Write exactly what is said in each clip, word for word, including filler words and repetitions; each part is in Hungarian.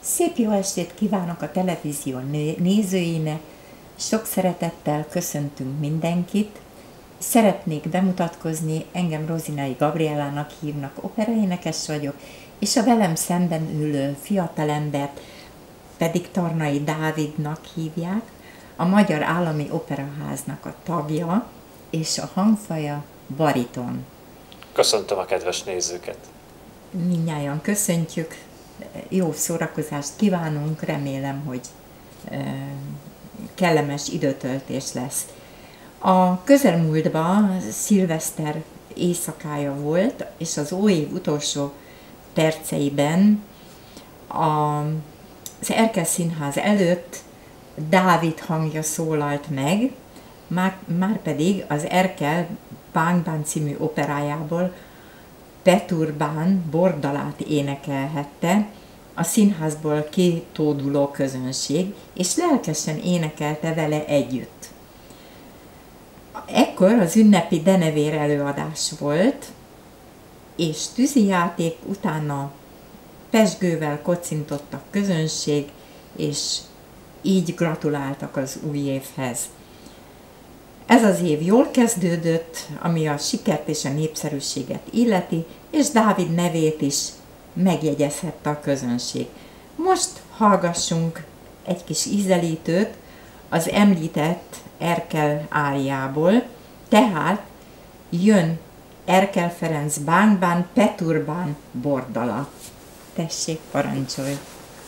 Szép jó estét kívánok a televízió nézőinek, sok szeretettel köszöntünk mindenkit. Szeretnék bemutatkozni, engem Rozinai Gabriellának hívnak, operaénekes vagyok, és a velem szemben ülő fiatalembert pedig Tarnai Dávidnak hívják, a Magyar Állami Operaháznak a tagja, és a hangfaja bariton. Köszöntöm a kedves nézőket! Mindnyájan köszöntjük, jó szórakozást kívánunk, remélem, hogy kellemes időtöltés lesz. A közelmúltban szilveszter éjszakája volt, és az óév utolsó perceiben az Erkel Színház előtt Dávid hangja szólalt meg, már, már pedig az Erkel Bánk-bán című operájából Peturbán Bordalát énekelhette a színházból kitóduló közönség, és lelkesen énekelte vele együtt. Ekkor az ünnepi denevér előadás volt, és tűzijáték, utána pezsgővel kocintott a közönség, és így gratuláltak az új évhez. Ez az év jól kezdődött, ami a sikert és a népszerűséget illeti, és Dávid nevét is megjegyezhette a közönség. Most hallgassunk egy kis ízelítőt az említett Erkel áriából, tehát jön Erkel Ferenc Bánk-bán Peturbán Bordala. Tessék, parancsolj!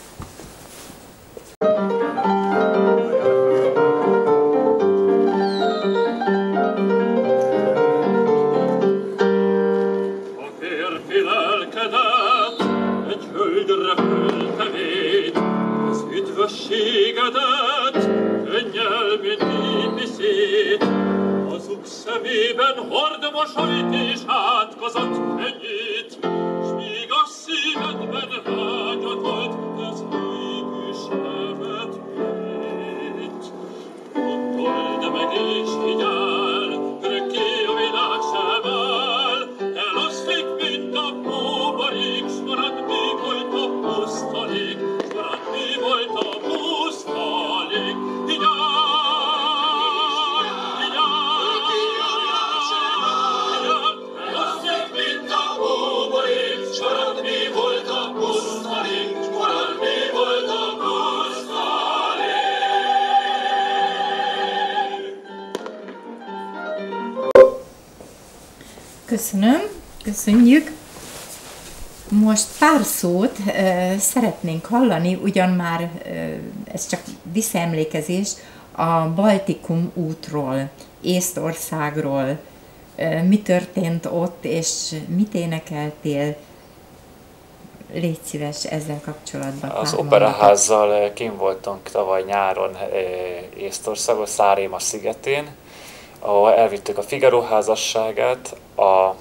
Üdvösségedet, könnyel, mint népiszét, azok szemében hord mosolyt és átkozott ennyit, s míg a szívedben vágyatolt, ez mégis nevet mét. Gondold meg és vigyál, örökké a világ sem áll, eloszlik, mint a póbarék, s marad még volt a pusztalék, s marad még volt a pusztalék. Vigyázz, vigyázz, vigyázz, eloszlik, mint a póbarék, s marad még volt a pusztalék, s marad még volt a pusztalék. Köszönöm, köszönjük. Most pár szót uh, szeretnénk hallani, ugyan már uh, ez csak visszaemlékezés a Baltikum útról, Észtországról, uh, mi történt ott, és mit énekeltél. Légy szíves ezzel kapcsolatban. Az operaházzal kint voltunk tavaly nyáron Észtországon, Saaremaa szigetén, ahol elvittük a Figaro házasságát, a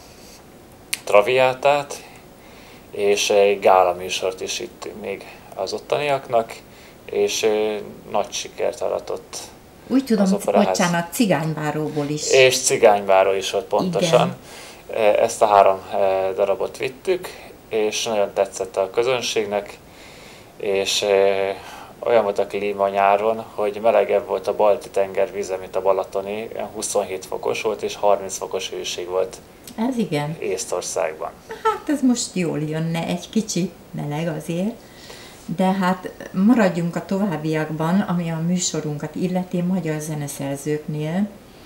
Traviátát, és egy gála műsort is itt még az ottaniaknak, és nagy sikert aratott. Úgy tudom, bocsánat, Cigánybáróból is. És Cigánybáró is volt pontosan. Igen. Ezt a három darabot vittük, és nagyon tetszett a közönségnek, és olyan volt a klíma nyáron, hogy melegebb volt a Balti-tenger víze, mint a balatoni, huszonhét fokos volt, és harminc fokos hőség volt. Ez igen. Észtországban. Hát ez most jól jönne, egy kicsi meleg azért, de hát maradjunk a továbbiakban, ami a műsorunkat illeti magyar zeneszerzőknél,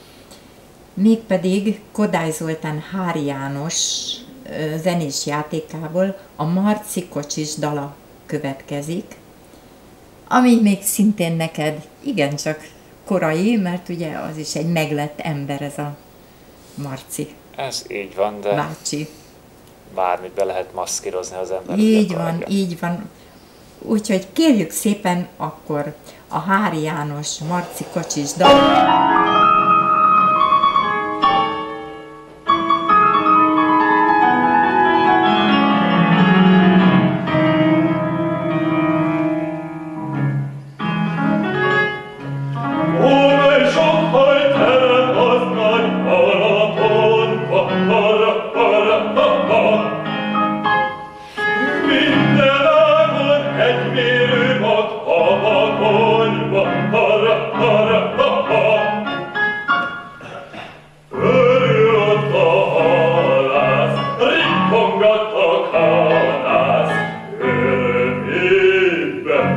mégpedig Kodály Zoltán Hári János zenés játékából a Marci kocsis dala következik, ami még szintén neked igencsak korai, mert ugye az is egy meglett ember ez a Marci. Ez így van, de bácsi. Bármit be lehet maszkírozni az ember. Így van, reggel. Így van. Úgyhogy kérjük szépen akkor a Hári János Marci kocsis dal. Minden ágon egy mér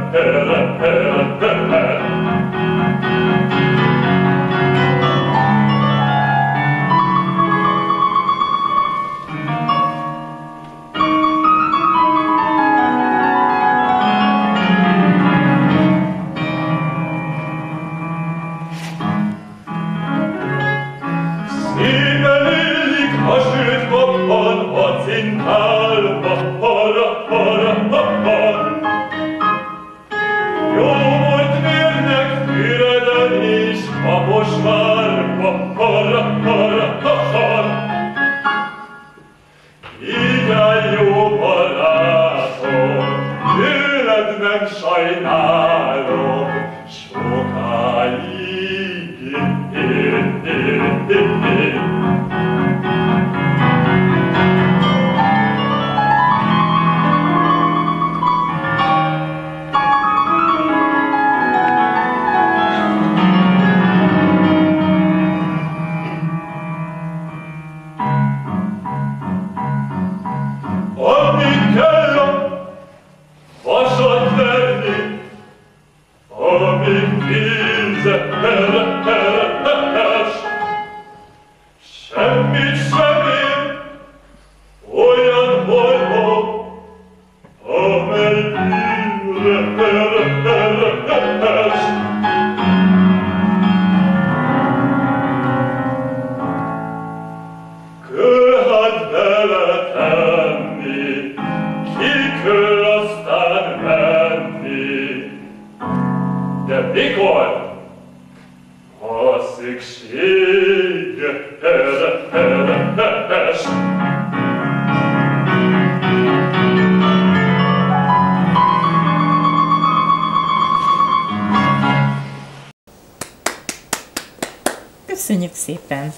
Köszönjük szépen!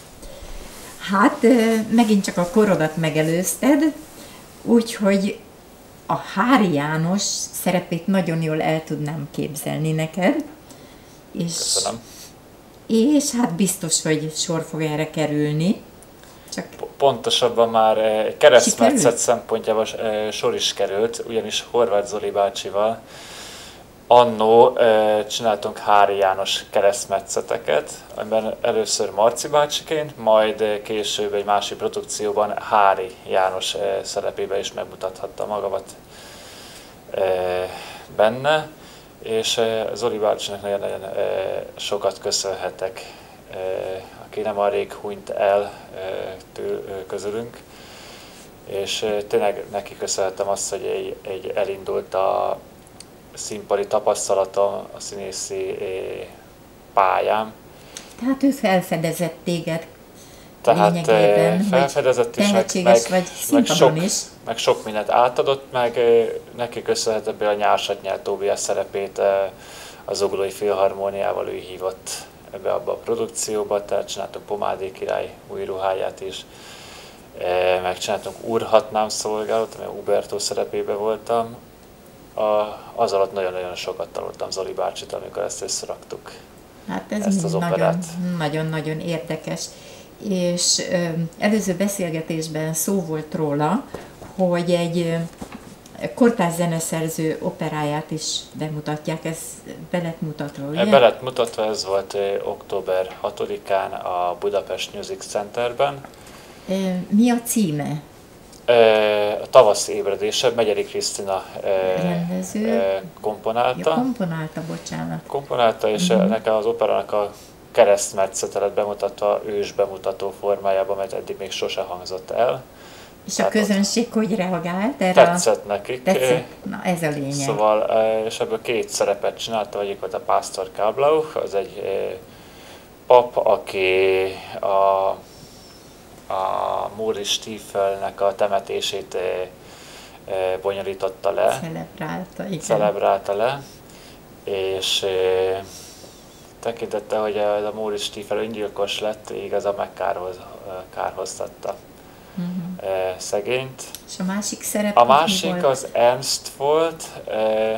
Hát, megint csak a korodat megelőzted, úgyhogy a Háry János szerepét nagyon jól el tudnám képzelni neked. És, Köszönöm. És hát biztos, hogy sor fog erre kerülni. Csak Pontosabban már keresztmetszet szempontjából sor is került, ugyanis Horváth Zoli bácsival annó e, csináltunk Háry János keresztmetszeteket, amiben először Marci bácsiként, majd később egy másik produkcióban Háry János e, szerepébe is megmutathatta magamat e, benne, és e, Zoli bácsinak nagyon-nagyon e, sokat köszönhetek, e, aki nem a rég hunyt el e, től, közülünk, és e, tényleg neki köszönhetem azt, hogy egy, egy elindult a színpadi tapasztalatom a színészi pályám. Tehát ő felfedezett téged Tehát lényegében, felfedezett is, meg, meg, meg, sok, is. meg sok mindent átadott, meg neki köszönhető például a Nyársat Tóbiás szerepét az Zuglói Filharmóniával ő hívott ebbe abba a produkcióba, tehát csináltunk Pomádé király új ruháját is, megcsináltunk Úrhatnám szolgálat, ami Ubertó szerepében voltam. A, az alatt nagyon-nagyon sokat tanultam Zoli bácsit, amikor ezt összeraktuk. Hát ez nagyon-nagyon érdekes. És ö, előző beszélgetésben szó volt róla, hogy egy ö, kortárs zeneszerző operáját is bemutatják, ez be lett mutatva, ugye? Be lett mutatva, ez volt ö, október hatodikán a Budapest Music Centerben. Ö, mi a címe? A Tavasz ébredése, Megyeri Krisztina rendező komponálta. Ja, komponálta, bocsánat. Komponálta, és uh-huh. nekem az operának a keresztmetszetet lett bemutatva ős bemutató formájában, mert eddig még sose hangzott el. És tehát a közönség hogy reagált erre? Tetszett nekik. Tetszett? Na, ez a lényeg. Szóval, és ebből két szerepet csináltam, egyik volt a Pásztor Káblauch, az egy pap, aki a a Móri Stiefelnek a temetését e, e, bonyolította le. Celebrálta, igen. Celebrálta le, és e, tekintette, hogy a, a Móri Stiefel öngyilkos lett, igazán megkárhoztatta uh-huh. e, szegényt. És a másik szerep A másik volt? Az Ernst volt, e,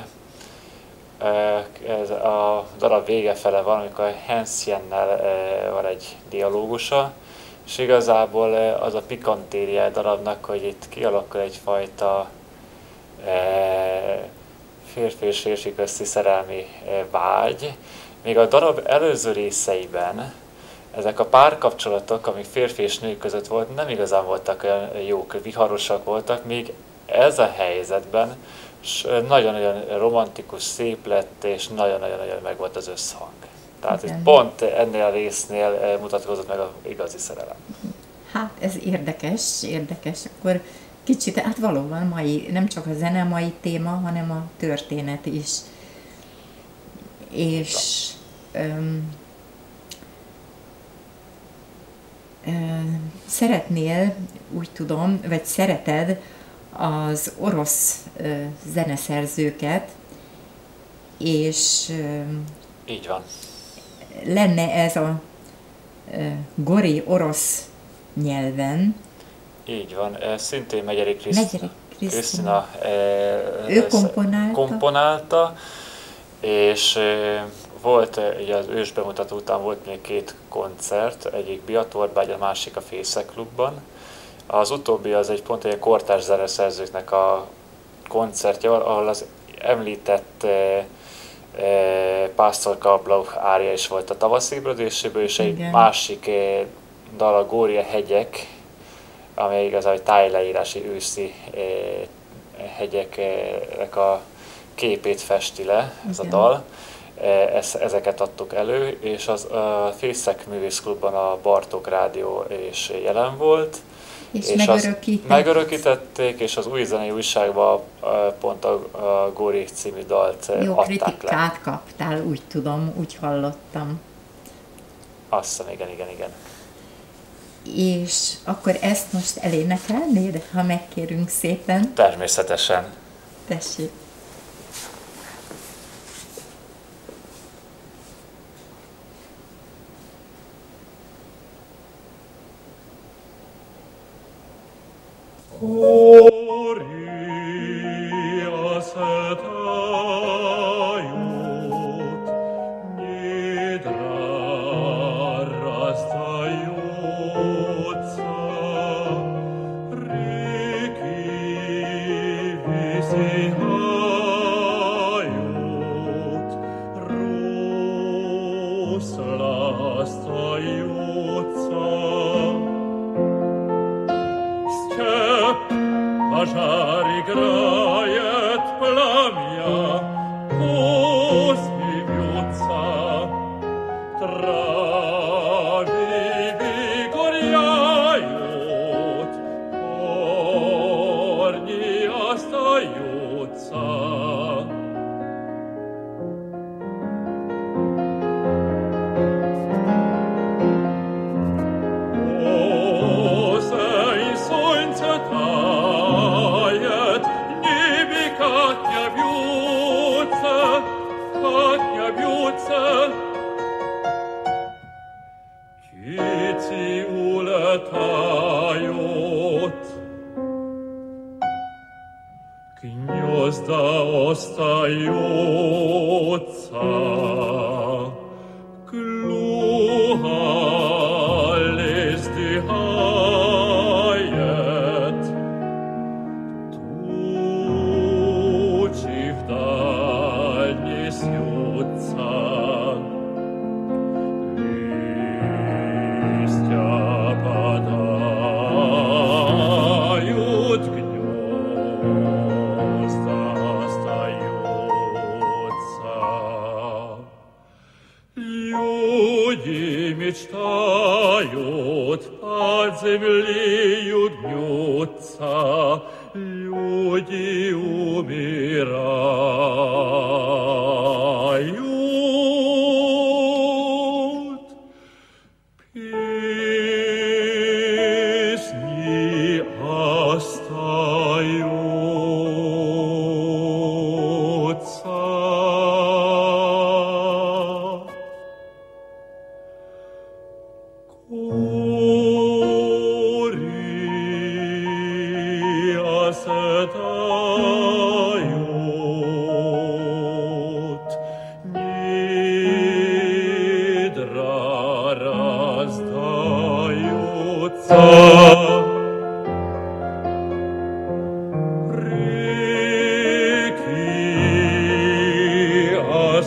e, ez a darab vége fele van, amikor Hans Jennel e, van egy dialógusa, és igazából az a pikantériá darabnak, hogy itt kialakul egyfajta e, férfi és férfi közti szerelmi vágy. Még a darab előző részeiben ezek a párkapcsolatok, amik férfi és nő között volt, nem igazán voltak olyan jók, viharosak voltak, míg ez a helyzetben nagyon-nagyon romantikus, szép lett, és nagyon-nagyon meg volt az összhang. Tehát itt pont ennél a résznél mutatkozott meg az igazi szerelem. Hát ez érdekes, érdekes. Akkor kicsit, hát valóban mai, nem csak a zene mai téma, hanem a történet is. És öm, öm, szeretnél, úgy tudom, vagy szereted az orosz ö, zeneszerzőket, és ö, így van. Lenne ez a ö, gori orosz nyelven. Így van, szintén Megyeri Krisztina, Krisztina ő komponálta. komponálta, és volt, ugye az ős bemutató után volt még két koncert, egyik Biatorbágy, a másik a Fészek Klubban. Az utóbbi az egy pont egy kortárs zeneszerzőknek a koncertje, ahol az említett eh, eh, Pásztor Kablau ária is volt a tavaszi ébredéséből, és egy igen. másik eh, dal a Gória hegyek, amely igazán egy tájleírási őszi eh, hegyeknek a képét festi le, ez igen. a dal. Ez, ezeket adtuk elő, és az, a Fészek Művészklubban a Bartók Rádió is jelen volt. És, és megörökített. megörökítették, és az Új Zenei Újságban pont a, a Góri című dalt jó adták kritikát le. kaptál, úgy tudom, úgy hallottam. Azt hiszem, igen, igen, igen. És akkor ezt most elénekelnéd, ha megkérünk szépen? Természetesen. Tessék.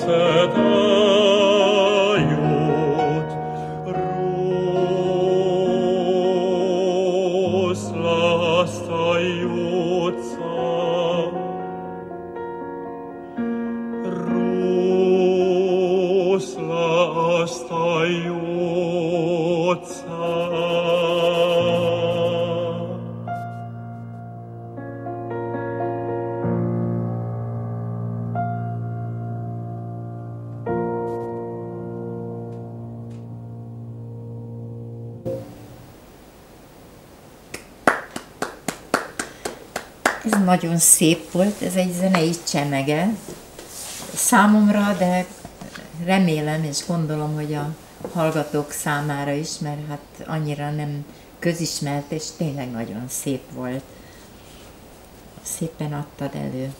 Ez nagyon szép volt, ez egy zenei csemege számomra, de remélem és gondolom, hogy a hallgatók számára is, mert hát annyira nem közismert, és tényleg nagyon szép volt. Szépen adtad elő.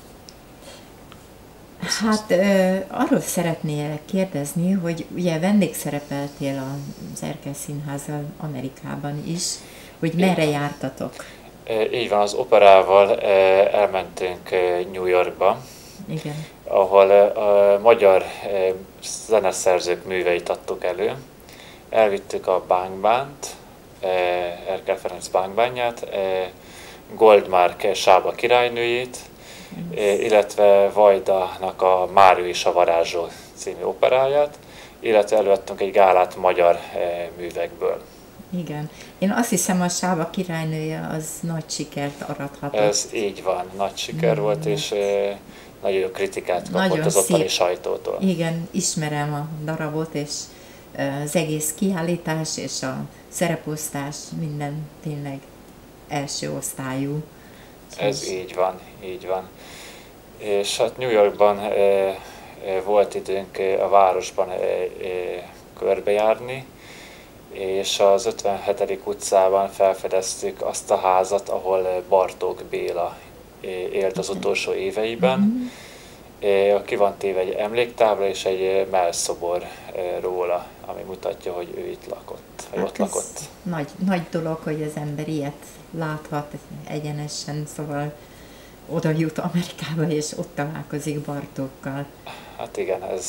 Hát arról szeretnél kérdezni, hogy ugye vendégszerepeltél az Erkel Színházzal Amerikában is, hogy merre jártatok? Így van, az operával elmentünk New Yorkba, igen, ahol a magyar zeneszerzők műveit adtuk elő. Elvittük a bánkbánt, Erkel Ferenc bánkbányát, Goldmark Sába királynőjét, illetve Vajdának a Mário és a varázsló című operáját, illetve előadtunk egy gálát magyar művekből. Igen. Én azt hiszem, a Sába királynője az nagy sikert arathatott. Ez így van, nagy siker mm. volt, és e, nagyon jó kritikát kapott nagyon az ottani szép. sajtótól. Igen, ismerem a darabot, és az egész kiállítás és a szereposztás minden tényleg első osztályú. Ez így van, így van. És hát New Yorkban e, e, volt időnk a városban e, e, körbejárni, és az ötvenhetedik utcában felfedeztük azt a házat, ahol Bartók Béla élt az utolsó éveiben. Mm-hmm. Ki van téve egy emléktábla és egy mellszobor róla, ami mutatja, hogy ő itt lakott, vagy hát ott lakott. Nagy, nagy dolog, hogy az ember ilyet láthat egyenesen, szóval oda jut Amerikába, és ott találkozik Bartókkal. Hát igen, ez,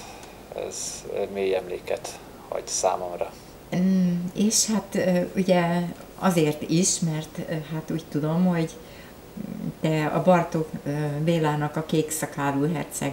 ez mély emléket hagy számomra. És hát ugye azért is, mert hát úgy tudom, hogy te a Bartók Bélának, a kékszakálú herceg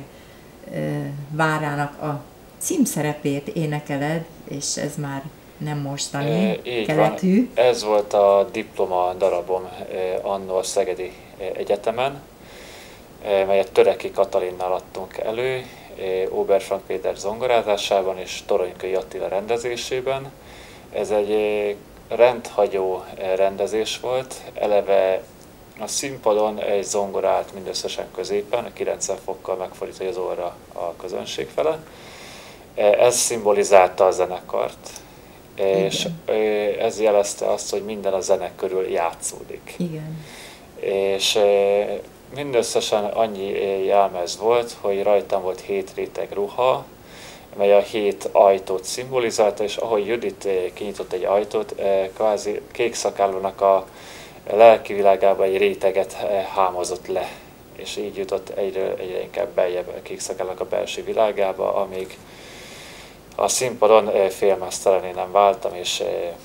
várának a címszerepét énekeled, és ez már nem mostani e, keletű. Van. Ez volt a diploma darabom annó a Szegedi Egyetemen, melyet Töreki Katalinnal adtunk elő, Oberfrank Péter zongorázásában és Toronykői Attila rendezésében. Ez egy rendhagyó rendezés volt, eleve a színpadon egy zongora állt mindösszesen középen, kilencven fokkal megfordítva az orra a közönség fele. Ez szimbolizálta a zenekart, igen. És ez jelezte azt, hogy minden a zene körül játszódik. Igen. És mindösszesen annyi jelmez volt, hogy rajtam volt hét réteg ruha, mely a hét ajtót szimbolizálta, és ahogy Judit kinyitott egy ajtót, kvázi kékszakálónak a lelki világába egy réteget hámozott le, és így jutott egyre, egyre inkább beljebb a kékszakálónak a belső világába, amíg a színpadon félmeztelené nem váltam, és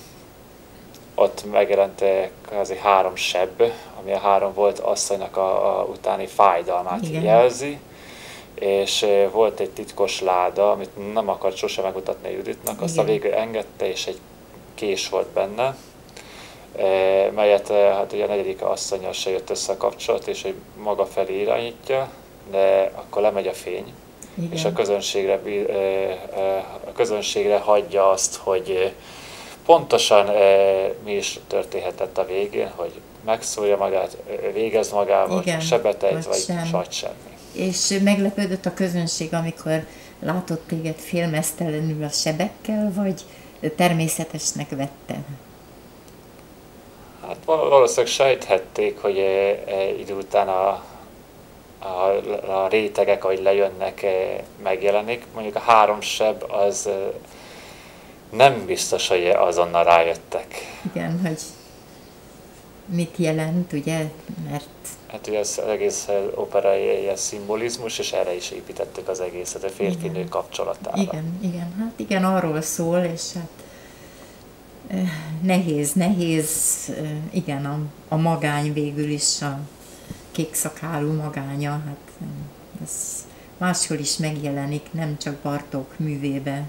ott megjelent kvázi három sebb, ami a három volt asszonynak a, a utáni fájdalmát igen. jelzi, és volt egy titkos láda, amit nem akart sosem megmutatni a Juditnak, azt a végül engedte, és egy kés volt benne, melyet hát ugye a negyedik asszonnyal se jött össze a kapcsolat, és hogy maga felé irányítja, de akkor lemegy a fény, igen. és a közönségre, a közönségre hagyja azt, hogy pontosan mi is történhetett a végén, hogy megszólja magát, végez magával, igen, sebet ejt, vagy, sem. vagy semmi. És meglepődött a közönség, amikor látott téged félmeztelenül a sebekkel, vagy természetesnek vette? Hát valószínűleg sejthették, hogy idő után a, a, a rétegek, ahogy lejönnek, megjelenik. Mondjuk a három seb az nem biztos, hogy azonnal rájöttek. Igen, hogy mit jelent, ugye, mert... Hát ugye az egész opera ilyen szimbolizmus, és erre is építették az egészet, a férfi-nő kapcsolatára. Igen, igen, hát igen, arról szól, és hát nehéz, nehéz, igen, a, a magány végül is, a kékszakálú magánya, hát ez máshol is megjelenik, nem csak Bartók művébe.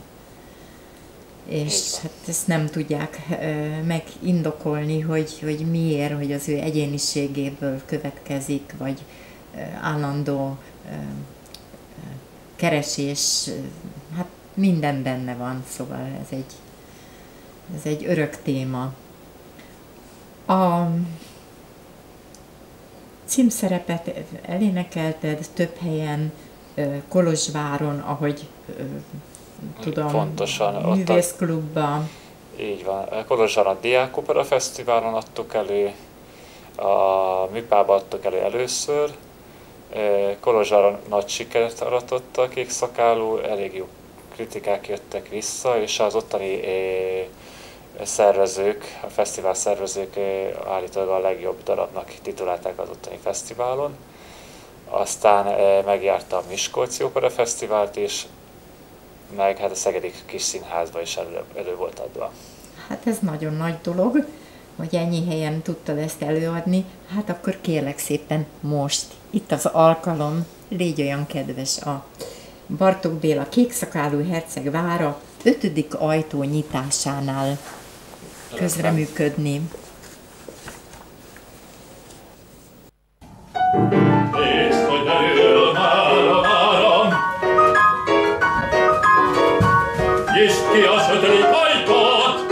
És hát ezt nem tudják megindokolni, hogy, hogy miért, hogy az ő egyéniségéből következik, vagy állandó keresés, hát minden benne van, szóval ez egy, ez egy örök téma. A címszerepet elénekelted több helyen, Kolozsváron, ahogy tudom, pontosan, művészklubban. Így van. Kolozsváron a Diák Opera Fesztiválon adtuk elő, a Műpában adtuk elő először. Kolozsváron nagy sikert aratott a Kékszakálú, elég jó kritikák jöttek vissza, és az ottani szervezők, a fesztivál szervezők állítólag a legjobb darabnak titulálták az ottani fesztiválon. Aztán megjárta a Miskolci Opera Fesztivált is, meg hát a Szegedi Kis Színházba is elő, elő volt adva. Hát ez nagyon nagy dolog, hogy ennyi helyen tudtad ezt előadni. Hát akkor kérlek szépen most, itt az alkalom, légy olyan kedves, a Bartók Béla Kékszakálú herceg vára ötödik ajtó nyitásánál közreműködni. Ki az ötödik ajtót!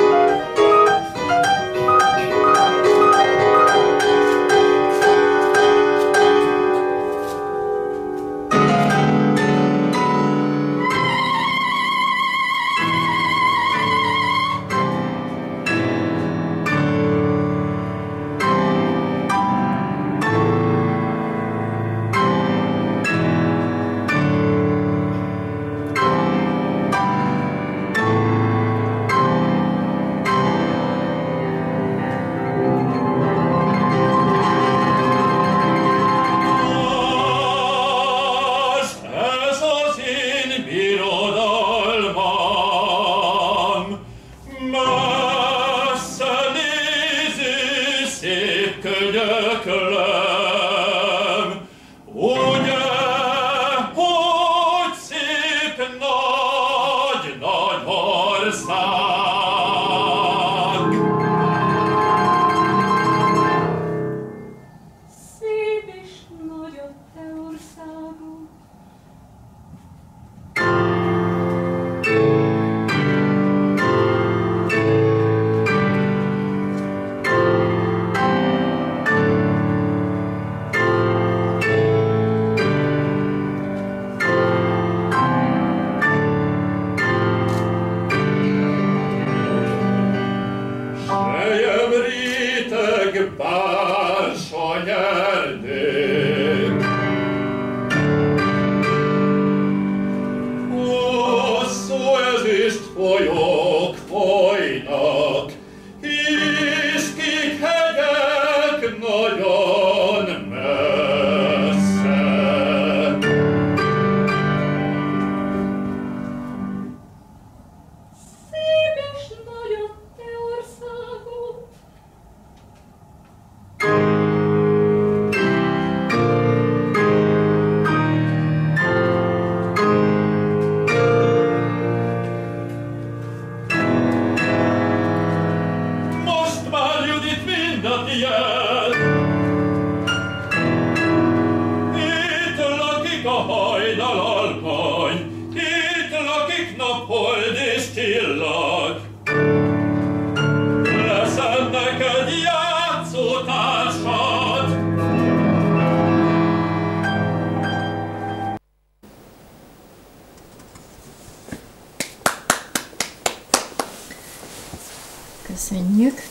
Köszönjük.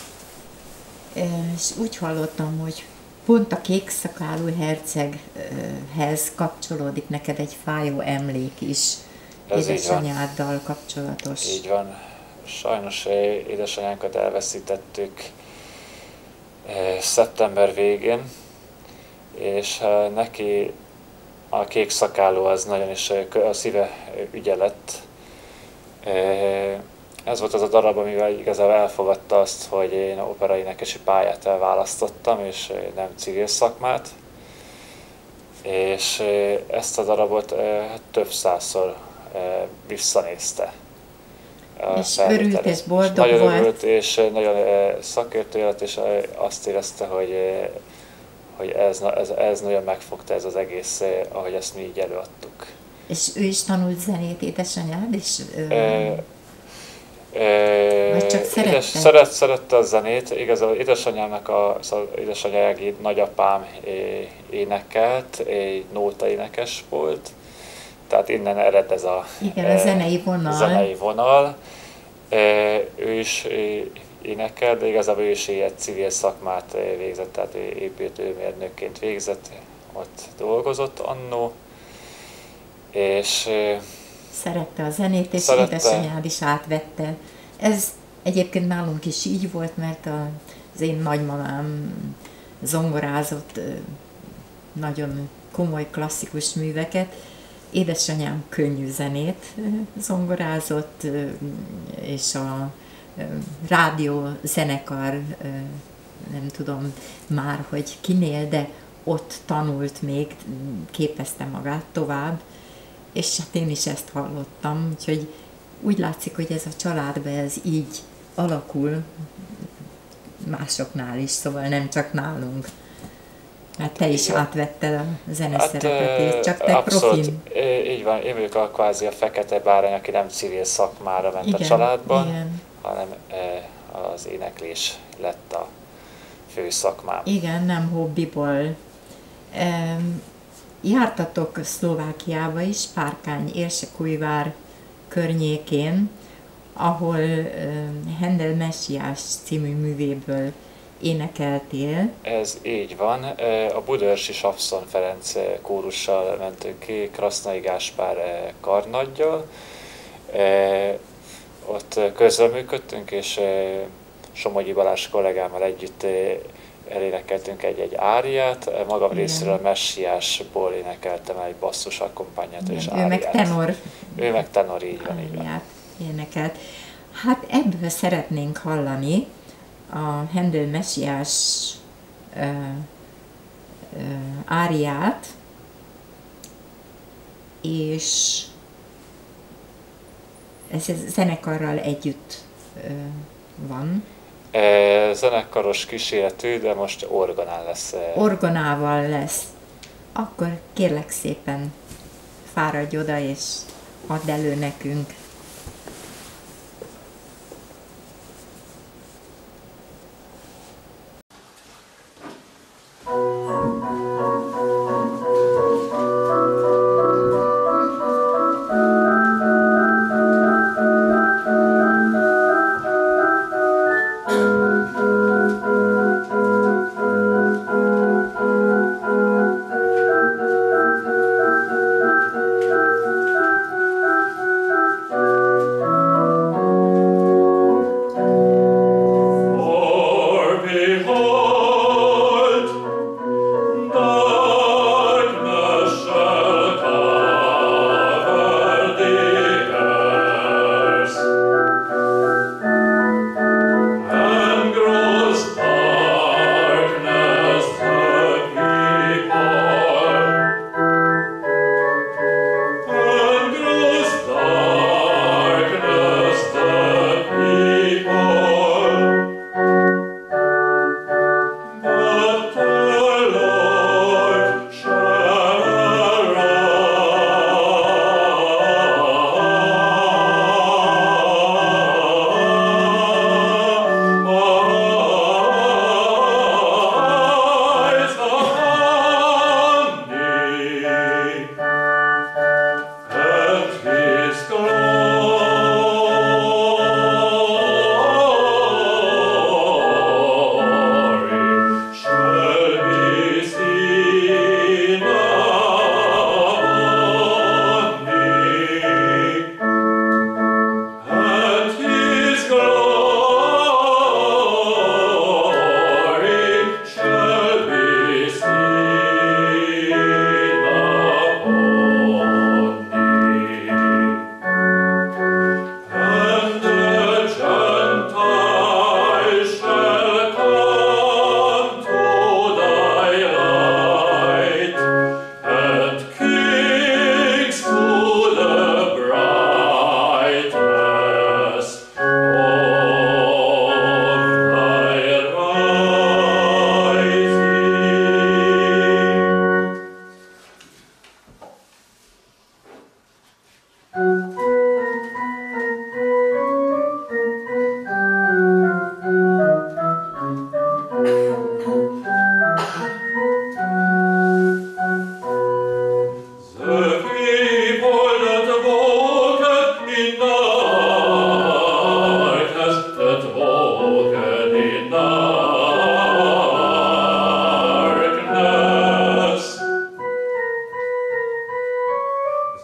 És úgy hallottam, hogy pont a Kékszakálú herceghez kapcsolódik neked egy fájó emlék is. Ez édesanyáddal kapcsolatos. Így van. Sajnos édesanyánkat elveszítettük szeptember végén, és neki a Kék szakálló az nagyon is a szíve ügye lett. Ez volt az a darab, amivel igazából elfogadta azt, hogy én operaénekesi pályát elválasztottam, és nem civil szakmát. És ezt a darabot több százszor visszanézte. És örült, és boldog nagyon volt. Nagyon örült, és nagyon szakértő lett, és azt érezte, hogy, hogy ez, ez, ez nagyon megfogta ez az egész, ahogy ezt mi így előadtuk. És ő is tanult zenét, édesanyád? És, ö... E, Vagy csak szerette? Édes, szeret, szerette a zenét, igazából édesanyámnak a, szóval édesanyági nagyapám énekelt, egy nóta énekes volt, tehát innen ered ez a, igen, a zenei vonal. zenei vonal. Ő is énekel, de igazából ő is egy civil szakmát végzett, tehát építőmérnökként végzett, ott dolgozott annó, és szerette a zenét, és szerette. Édesanyád is átvette. Ez egyébként nálunk is így volt, mert az én nagymamám zongorázott nagyon komoly klasszikus műveket, édesanyám könnyű zenét zongorázott, és a rádió zenekar, nem tudom már, hogy kinél, de ott tanult még, képezte magát tovább, és hát én is ezt hallottam, úgyhogy úgy látszik, hogy ez a családban ez így alakul másoknál is, szóval nem csak nálunk. Hát te is átvetted a zeneszerepet, hát, csak te abszolút, profin. Így van, én vagyok a kvázi a fekete bárány, aki nem civil szakmára ment igen, a családban, igen. hanem az éneklés lett a fő szakmám. Igen, nem hobbiból. Jártatok Szlovákiába is, Párkány, Érsekújvár környékén, ahol Händel Messiás című művéből énekeltél. Ez így van. A Budaörsi Sapszon Ferenc kórussal mentünk ki, Krasznai Gáspár karnaggyal. Ott közreműködtünk, és Somogyi Balázs kollégámmal együtt elénekeltünk egy-egy áriát. Magam igen. részéről a Messiásból énekeltem egy basszus akkompányát és áriát. Ő meg tenor. Ő meg tenor, így van, így van. Énekelt. Hát ebből szeretnénk hallani a Händel Messiás uh, uh, áriát, és ez zenekarral együtt uh, van. E, zenekaros kíséretű, de most orgonán lesz. Orgonával lesz. Akkor kérlek szépen fáradj oda, és add elő nekünk. Thank you.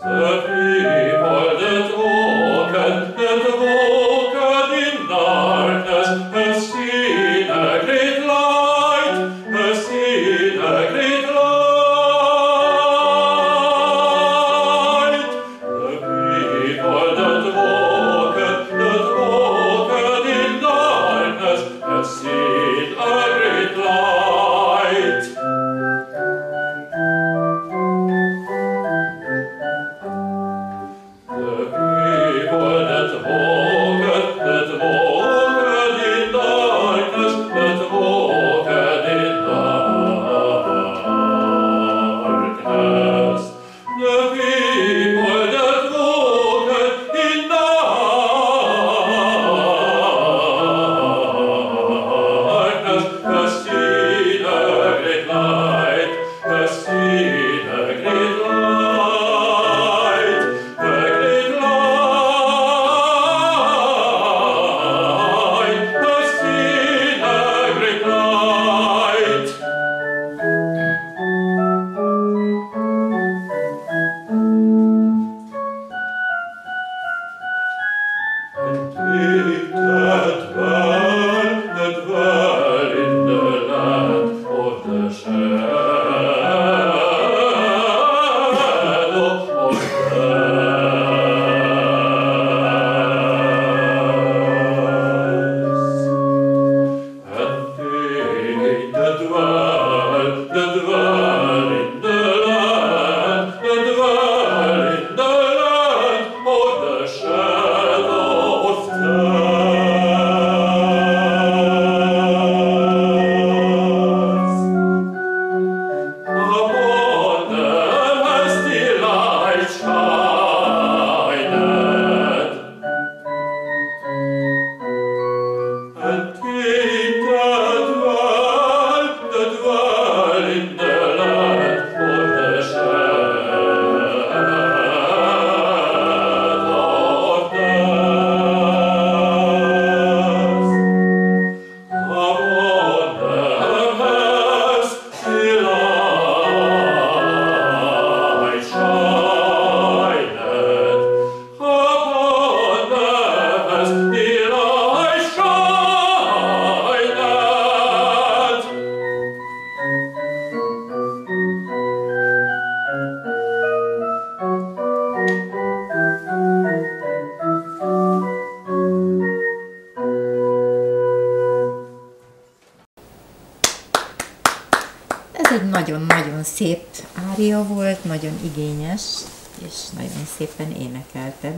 egy nagyon-nagyon szép ária volt, nagyon igényes, és nagyon szépen énekelted.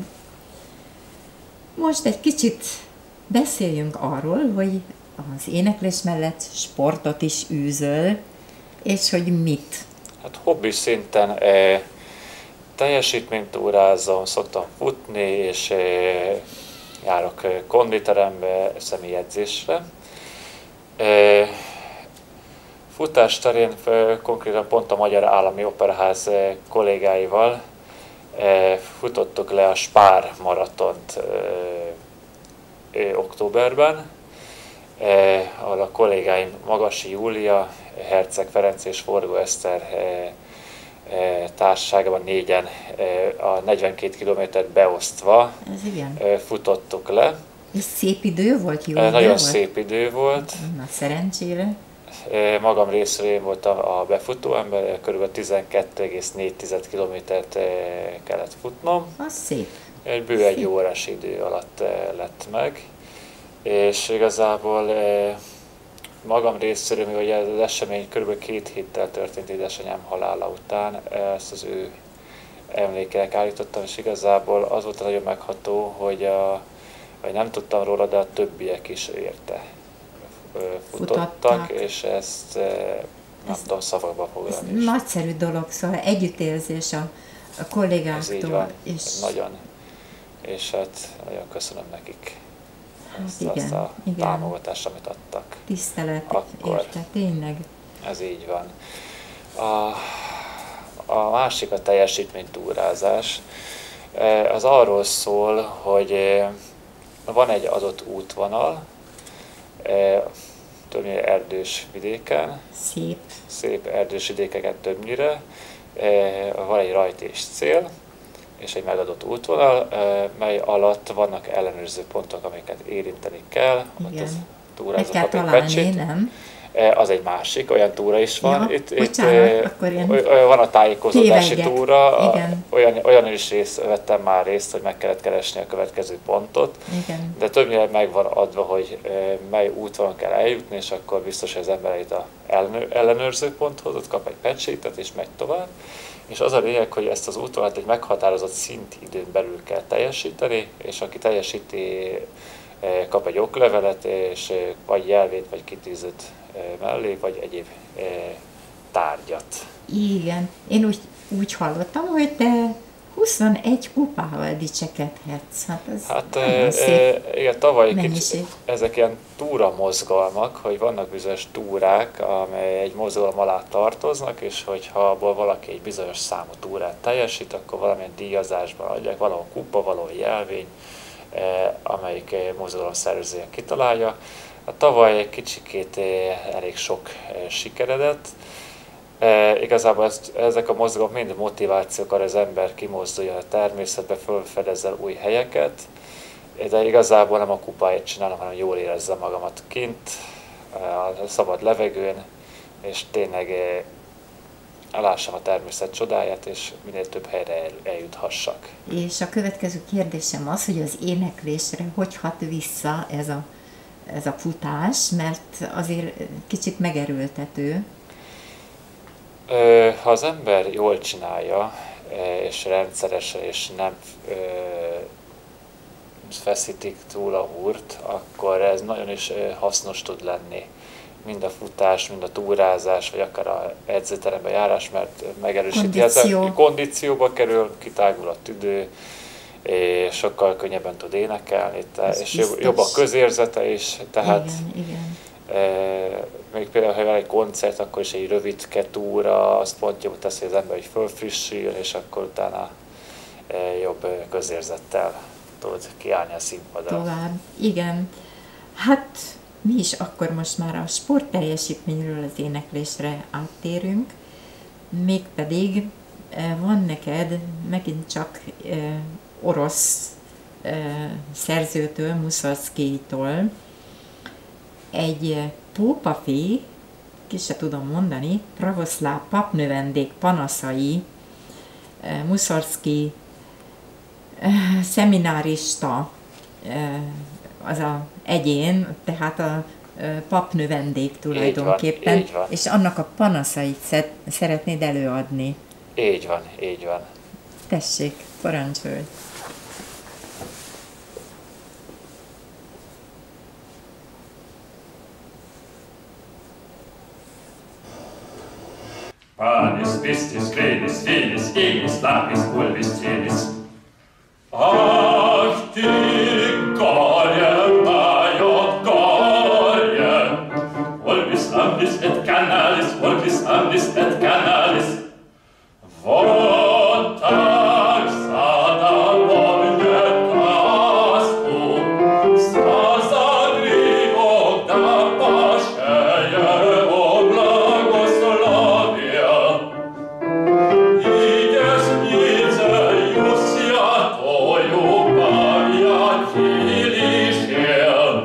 Most egy kicsit beszéljünk arról, hogy az éneklés mellett sportot is űzöl, és hogy mit. Hát hobbi szinten e, teljesítménytúrázom, szoktam futni, és e, járok konditerembe, személyedzésre. E, futás terén e, konkrétan pont a Magyar Állami Operaház e, kollégáival e, futottuk le a Spár maratont e, e, októberben, Eh, ahol a kollégáim Magasi Júlia, Herceg Ferenc és Forgó Eszter eh, eh, társaságban négyen eh, a negyvenkét kilométert beosztva Ez igen. eh, futottuk le. És szép idő volt? Jó eh, idő nagyon volt? szép idő volt. Na, szerencsére. Eh, magam részéről én voltam a befutó ember, kb. tizenkét egész négy kilométert eh, kellett futnom. Az szép. Egy bő egy Szép. órás idő alatt eh, lett meg. És igazából eh, magam részéről, mivel az esemény kb. két héttel történt édesanyám halála után, ezt az ő emlékének állítottam, és igazából az volt a nagyon megható, hogy, a, hogy nem tudtam róla, de a többiek is érte futottak, Futottak. és ezt eh, nem Ez- tudom szavakba Ez foglalni. is. nagyszerű dolog, szóval együttérzés a, a Ez így kollégáktól. van, És nagyon. És hát nagyon köszönöm nekik ezt, igen, azt a igen. támogatást, amit adtak. tisztelet Akkor. érte, tényleg. Ez így van. A, a másik a teljesítménytúrázás. Eh, Az arról szól, hogy eh, van egy adott útvonal, eh, többnyire erdős vidéken, Szép. szép erdős vidékeken többnyire, eh, van egy rajt és cél, és egy megadott útvonal, mely alatt vannak ellenőrző pontok, amiket érinteni kell. Igen. Az túrázó kap egy pecsit. Nem? Az egy másik, olyan túra is van. Ja, itt, bocsánat, itt akkor én van a tájékozódási tévegek. túra, Igen. olyan, olyan is részt vettem már részt, hogy meg kellett keresni a következő pontot. Igen. De többnyire meg van adva, hogy mely útvonalon kell eljutni, és akkor biztos, hogy az ember eljut a ellenőrző ponthoz, ott kap egy pecsétet, és megy tovább. És az a lényeg, hogy ezt az útvonalat egy meghatározott szintidőn belül kell teljesíteni, és aki teljesíti, kap egy oklevelet, és vagy jelvét, vagy kitűzött mellé, vagy egyéb tárgyat. Igen. Én úgy, úgy hallottam, hogy te huszonegy kupával dicsekedhetsz. Hát ez hát nagyon szép igen, tavaly mennyiség. Ezek ilyen túra mozgalmak, hogy vannak bizonyos túrák, amely egy mozgalom alá tartoznak, és hogyha abból valaki egy bizonyos számú túrát teljesít, akkor valamilyen díjazásban adják, valahol kupa, valahol jelvény, amelyik mozgalom szervezője kitalálja. Hát tavaly egy kicsikét elég sok sikeredett. E, igazából ezt, ezek a mozgalmak mind motivációk arra, az ember kimozduljon a természetbe, fölfedezzen új helyeket, de igazából nem a kupáért csinálom, hanem jól érezzem magamat kint, a szabad levegőn, és tényleg lássam a természet csodáját, és minél több helyre el, eljuthassak. És a következő kérdésem az, hogy az éneklésre hogy hat vissza ez a, ez a futás, mert azért kicsit megerőltető. Ha az ember jól csinálja, és rendszeresen, és nem feszítik túl a húrt, akkor ez nagyon is hasznos tud lenni. Mind a futás, mind a túrázás, vagy akár a edzőterembe járás, mert megerősíti Kondíció. a kondícióba kerül, kitágul a tüdő, és sokkal könnyebben tud énekelni, Ez és biztos. jobb a közérzete is, tehát Igen, igen. E, még például, ha van egy koncert, akkor is egy rövidke túra, azt pont jobb teszi az ember, hogy fölfrissüljön, és akkor utána e, jobb közérzettel tud kiállni a színpadra. Tovább. Igen. Hát mi is akkor most már a sportteljesítményről az éneklésre áttérünk, mégpedig eh, van neked megint csak eh, orosz eh, szerzőtől, Muszorszkijtól egy eh, pópafi, ki se tudom mondani, pravoszláv papnövendék panaszai, eh, Muszorszkij eh, szeminárista, eh, az a egyén, tehát a papnövendék tulajdonképpen, így van, így van. és annak a panaszait szeretnéd előadni. Így van, így van. Tessék, parancsolj! Panis, pistis, crenis, filis, ilis, lapis, pulvis, cilis. Ach, die Gorje, Major Gorje, Volvis ambis et canalis, Volvis ambis et canalis. Votax ada moviet astu, Sasa grivo da pasceie o blagoslavia. Ides nice iusia toiu pavia cilisiem.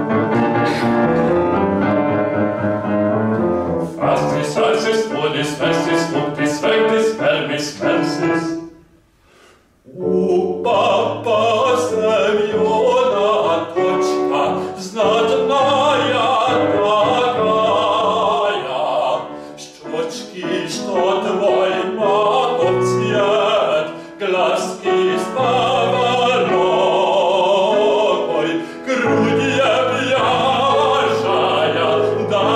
Fastis alsis pudis festis punctis vectis vermis versis. U papa Semyona točka znatnaja dragaya, Ščočki, što tvoj makov cvet, glaski spavarokoj, grudje bjažaja, da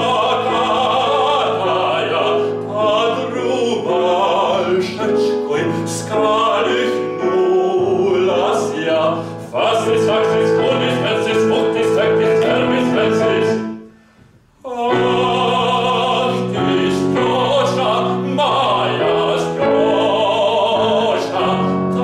pakataja, padruval šečkoj, skalih nulasja, fastis, faktis, pudis, versis, punctis, vectis, vermis, versis. Ach, die Stoscha, Maja Stoscha,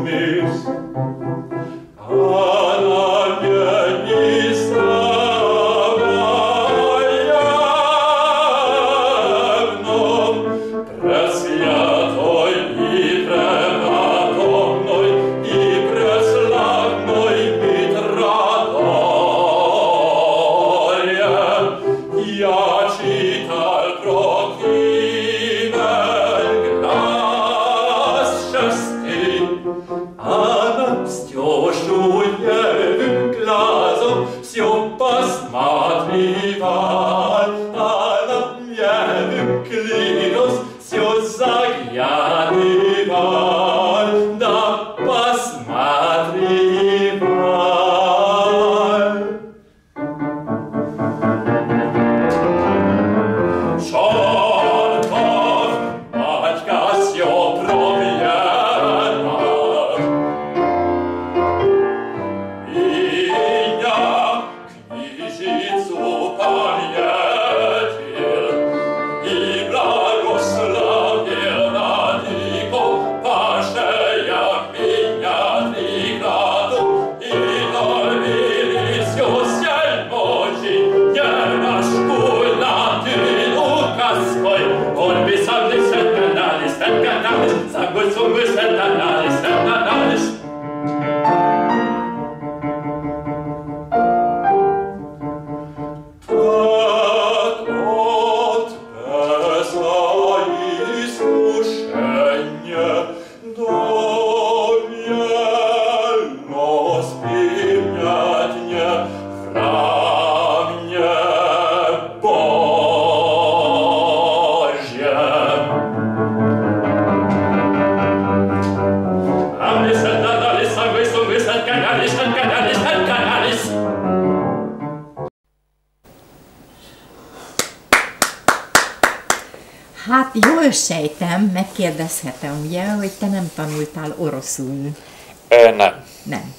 Hát jól sejtem, megkérdezhetem, ugye, hogy te nem tanultál oroszul. Ö, nem. Nem.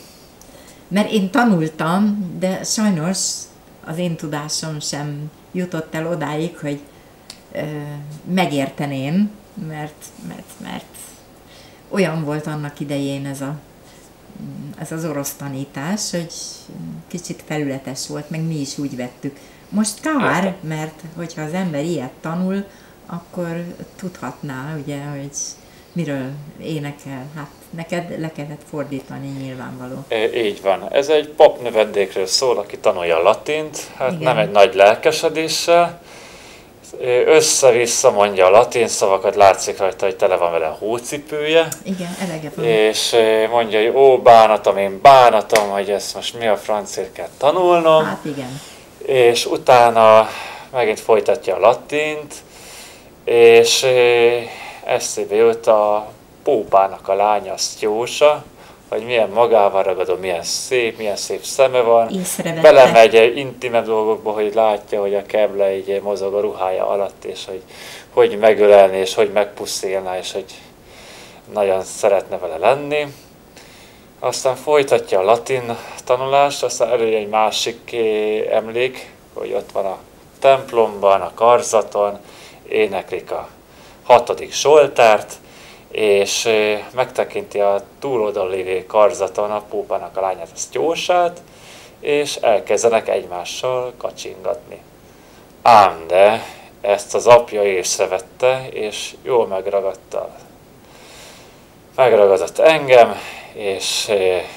Mert én tanultam, de sajnos az én tudásom sem jutott el odáig, hogy ö, megérteném, mert, mert, mert olyan volt annak idején ez, a, ez az orosz tanítás, hogy kicsit felületes volt, meg mi is úgy vettük. Most kár, mert hogyha az ember ilyet tanul, akkor tudhatná, ugye, hogy miről énekel. Hát neked le kellett fordítani nyilvánvaló. É, így van. Ez egy pop növendékről szól, aki tanulja a latint, hát igen. Nem egy nagy lelkesedéssel. Össze-vissza mondja a latin szavakat, látszik rajta, hogy tele van vele a hócipője. Igen, elege van. És mondja, hogy ó, bánatom, én bánatom, hogy ezt most mi a francért kell tanulnom. Hát igen. És utána megint folytatja a latint, és eszébe jött a pópának a lánya, Sztjósa, hogy milyen magával ragadó, milyen szép, milyen szép szeme van. Belemegy intimebb dolgokba, hogy látja, hogy a Keble így mozog a ruhája alatt, és hogy hogy megölelni, és hogy megpuszilna, és hogy nagyon szeretne vele lenni. Aztán folytatja a latin tanulást, aztán előjön egy másik emlék, hogy ott van a templomban, a karzaton, éneklik a hatodik Zsoltárt, és megtekinti a túloldalon lévő karzaton a pópának a lányát, a Sztjósát, és elkezdenek egymással kacsingatni. Ám de ezt az apja észrevette, és jól megragadta. Megragadott engem, és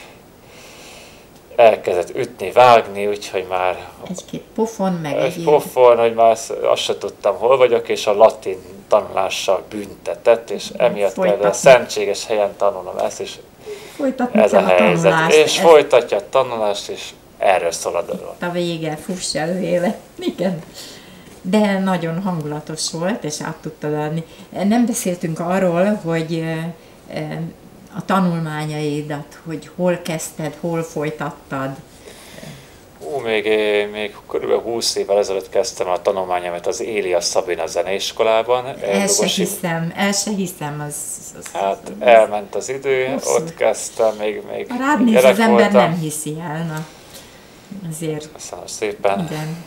elkezdett ütni, vágni, úgyhogy már... Egy-két pofon, meg egy Egy pofon, hogy már azt sem tudtam, hol vagyok, és a latin tanulással büntetett, és emiatt kell a szentséges helyen tanulnom ezt, és folytatni ez a helyzet. Tanulást, és ez... folytatja a tanulást, és erről szól a dolog. A vége, fuss előéle. Igen. De nagyon hangulatos volt, és át tudtad adni. Nem beszéltünk arról, hogy a tanulmányaidat, hogy hol kezdted, hol folytattad? Ú, még, még kb. húsz évvel ezelőtt kezdtem a tanulmányomat az Élias Szabina zeneiskolában. El se hiszem, el se hiszem. Az, az, hát elment az idő, hosszú. Ott kezdtem, még, még ha rád néz az ember voltam. Nem hiszi el, na. Azért. Köszönöm szépen. Igen.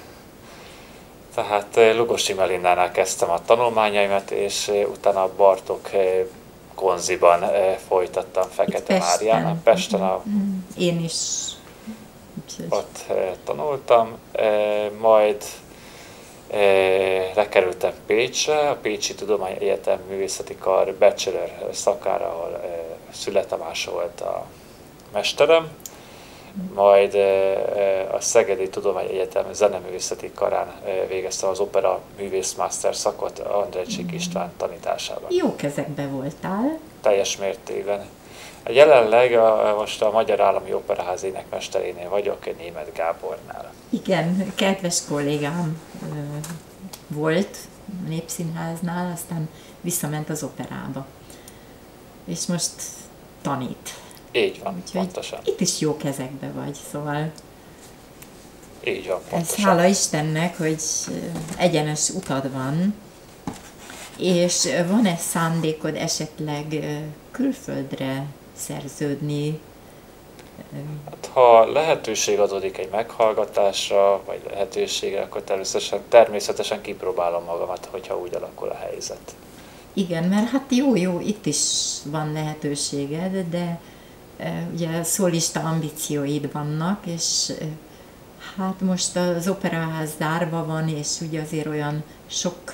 Tehát Lugosi Melinnánál kezdtem a tanulmányaimat, és utána a Bartók Konziban folytattam Fekete Márián, Pesten a, én is ott tanultam, majd lekerültem Pécsre, a Pécsi Tudományegyetem Művészeti Kar bachelor szakára, ahol Szüle Tamás volt a mesterem, majd a Szegedi Tudományegyetem Zeneművészeti Karán végeztem az opera művészmaster szakot Andrejcsik István tanításában. Jó kezekbe voltál. Teljes mértékben. Jelenleg a, most a Magyar Állami Operaház énekmesterénél vagyok, Németh Gábornál. Igen, kedves kollégám volt a Népszínháznál, aztán visszament az operába. És most tanít. Így van, úgyhogy pontosan. Itt is jó kezekbe vagy, szóval így van, pontosan. Ez hála Istennek, hogy egyenes utad van, és van-e szándékod esetleg külföldre szerződni? Hát, ha lehetőség adódik egy meghallgatásra, vagy lehetőségre, akkor természetesen, természetesen kipróbálom magamat, hogyha úgy alakul a helyzet. Igen, mert hát jó-jó, itt is van lehetőséged, de ugye szólista ambícióid vannak, és hát most az operaház zárva van, és ugye azért olyan sok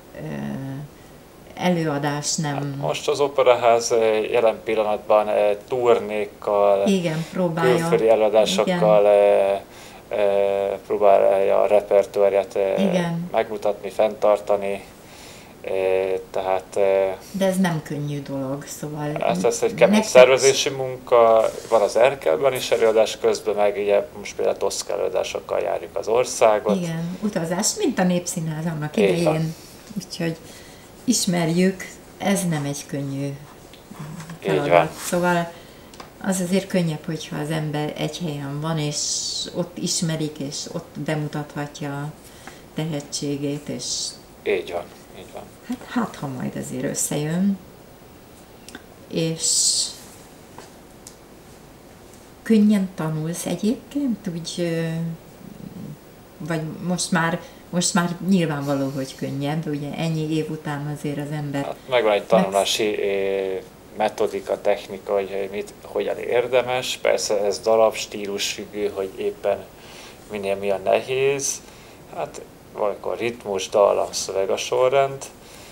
előadás nem... Hát most az operaház jelen pillanatban turnékkal, igen, próbálja, külföldi előadásokkal igen. próbálja a repertoárját megmutatni, fenntartani. Tehát, de ez nem könnyű dolog, szóval... Ez, ez egy kemény szervezési munka, van az Erkelben is előadás közben, meg ugye most például Toszka előadásokkal járjuk az országot. Igen, utazás, mint a Népszínház annak idején, úgyhogy ismerjük, ez nem egy könnyű feladat. Szóval az azért könnyebb, hogyha az ember egy helyen van, és ott ismerik, és ott bemutathatja a tehetségét, és... Így van. Így van. Hát, hát, ha majd azért összejön, és könnyen tanulsz egyébként, úgy, vagy most már, most már nyilvánvaló, hogy könnyebb, ugye ennyi év után azért az ember... Hát megvan egy tanulási meg... metodika, technika, hogy mit, hogyan érdemes, persze ez darab, stílus függő, hogy éppen minél mi a nehéz, hát valamikor ritmus, dallam, szöveg a sorrend,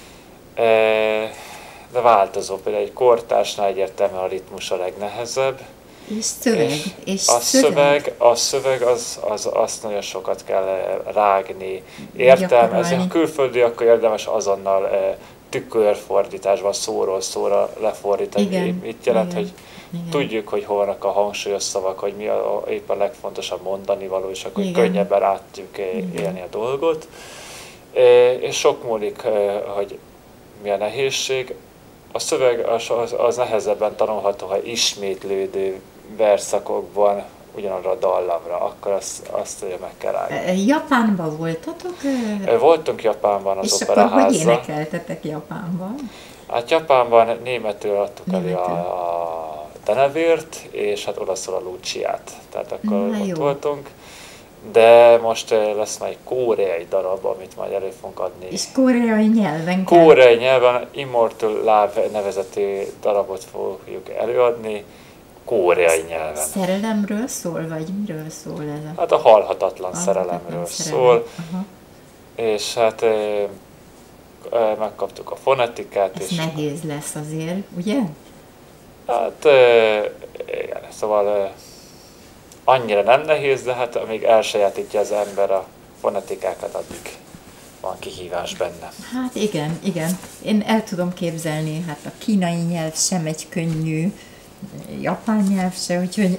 de változó. Például egy kortársnál egyértelműen a ritmus a legnehezebb. És szöveg. És, és a szöveg, a szöveg az, az, azt nagyon sokat kell rágni, értelmezni. Ha külföldi, akkor érdemes azonnal tükörfordításban szóról szóra lefordítani. Igen, Mit jelent, igen, hogy igen. tudjuk, hogy hol vannak a hangsúlyos szavak, hogy mi a, épp a legfontosabb mondani való, és akkor igen. könnyebben át tudjuk élni a dolgot. És sok múlik, hogy mi a nehézség. A szöveg az, az, az nehezebben tanulható, ha ismétlődő verszakokban ugyanarra a dallamra, akkor azt, azt meg kell állni. Japánban voltatok? Voltunk Japánban az és operaházzal. És akkor hogy énekeltetek Japánban? Hát Japánban németül adtuk elő a, a denevért, és hát olaszul a Luciát. Tehát akkor Na, ott jó. voltunk. De most lesz majd egy koreai darab, amit majd elő fogunk adni. És koreai nyelven kell? Koreai nyelven Immortal Love nevezetű darabot fogjuk előadni, koreai nyelven. Szerelemről szól, vagy miről szól ez a... Hát a halhatatlan a szerelemről szerelem. szól. Aha. És hát e, e, megkaptuk a fonetikát. Ez és nehéz lesz azért, ugye? Hát e, igen, szóval e, annyira nem nehéz, de hát amíg elsajátítja az ember a fonetikákat, addig van kihívás benne. Hát igen, igen. Én el tudom képzelni, hát a kínai nyelv sem egy könnyű, japán nyelv se, úgyhogy...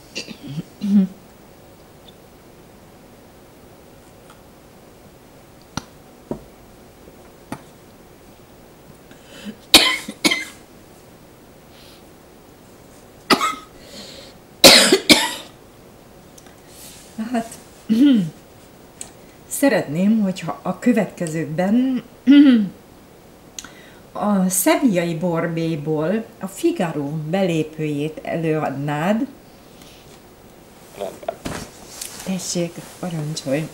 Hát... Szeretném, hogyha a következőkben a Sevillai Borbélyból a Figaro belépőjét előadnád. Rendben. Tessék, parancsolj!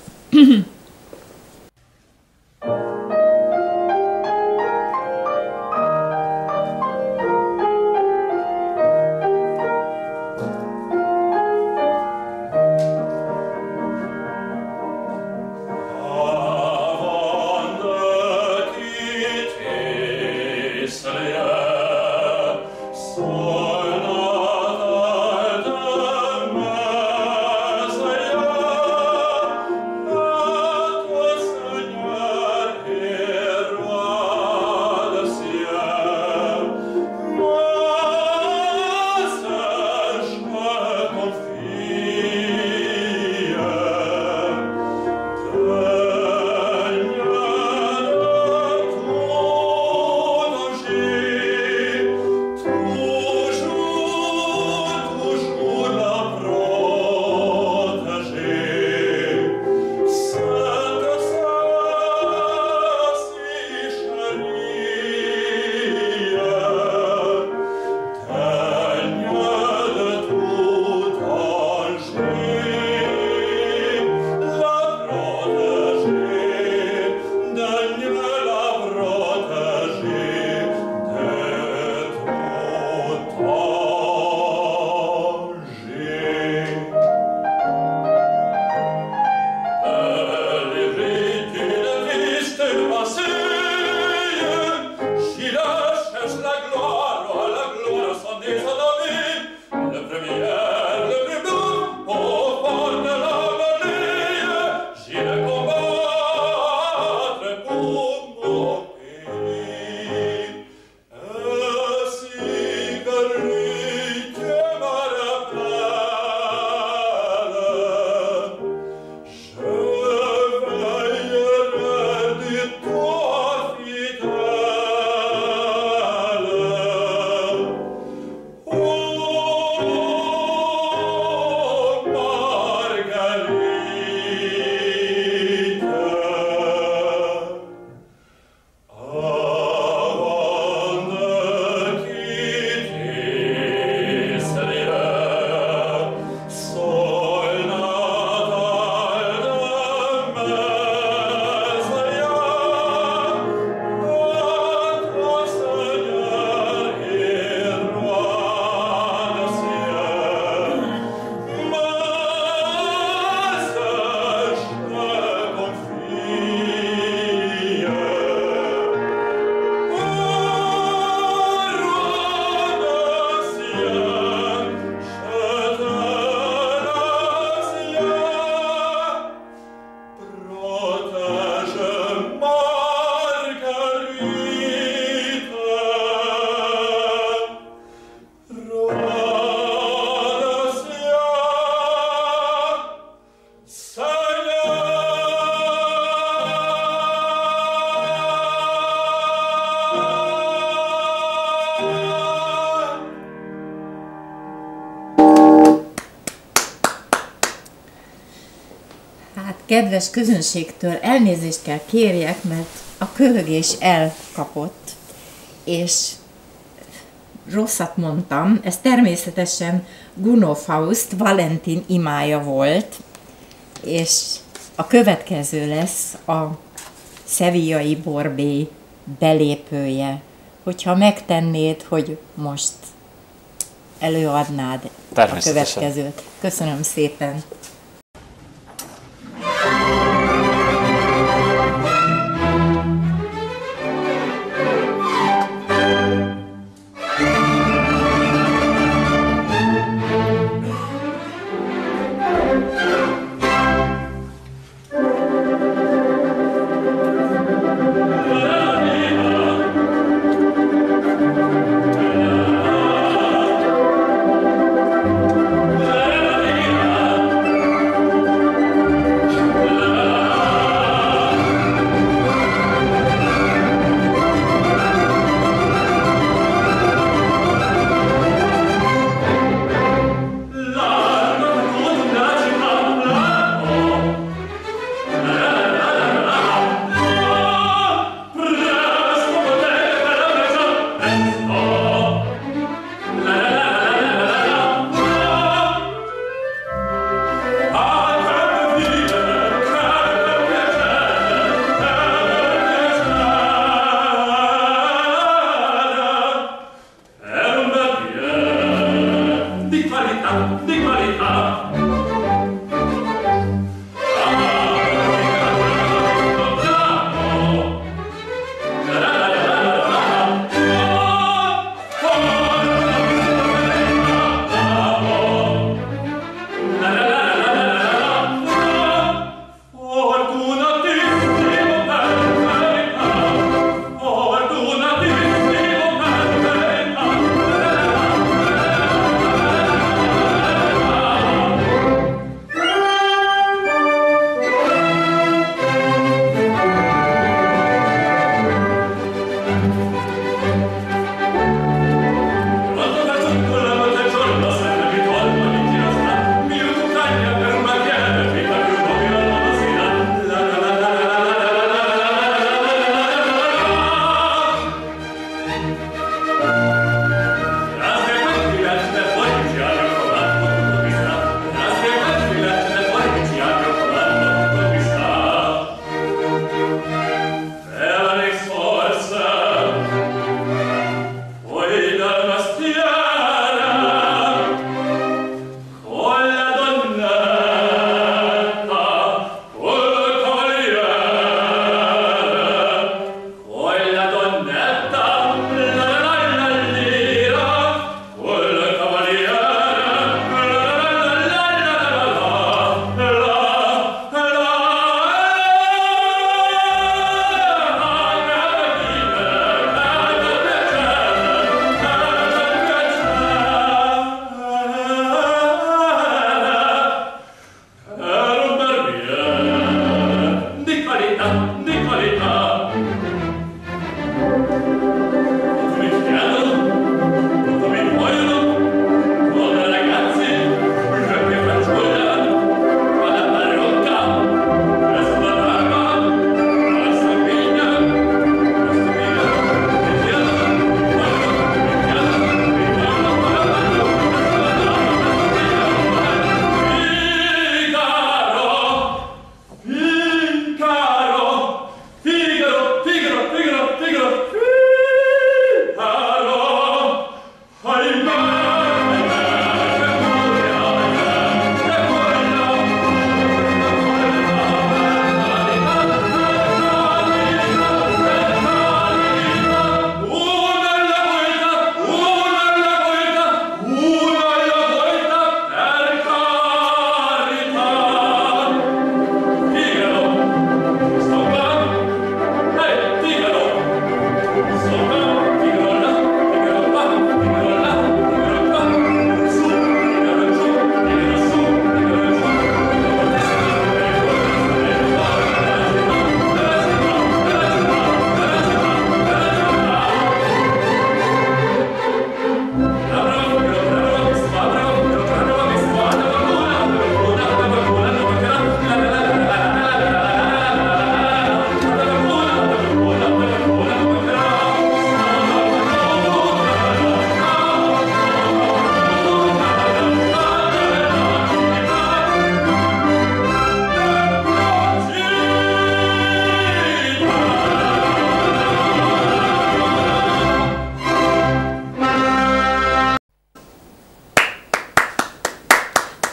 Hát kedves közönségtől elnézést kell kérjek, mert a köhögés elkapott, és rosszat mondtam, ez természetesen Gounod Faust, Valentin imája volt, és a következő lesz a Sevillai Borbé belépője. Hogyha megtennéd, hogy most előadnád a következőt. Köszönöm szépen!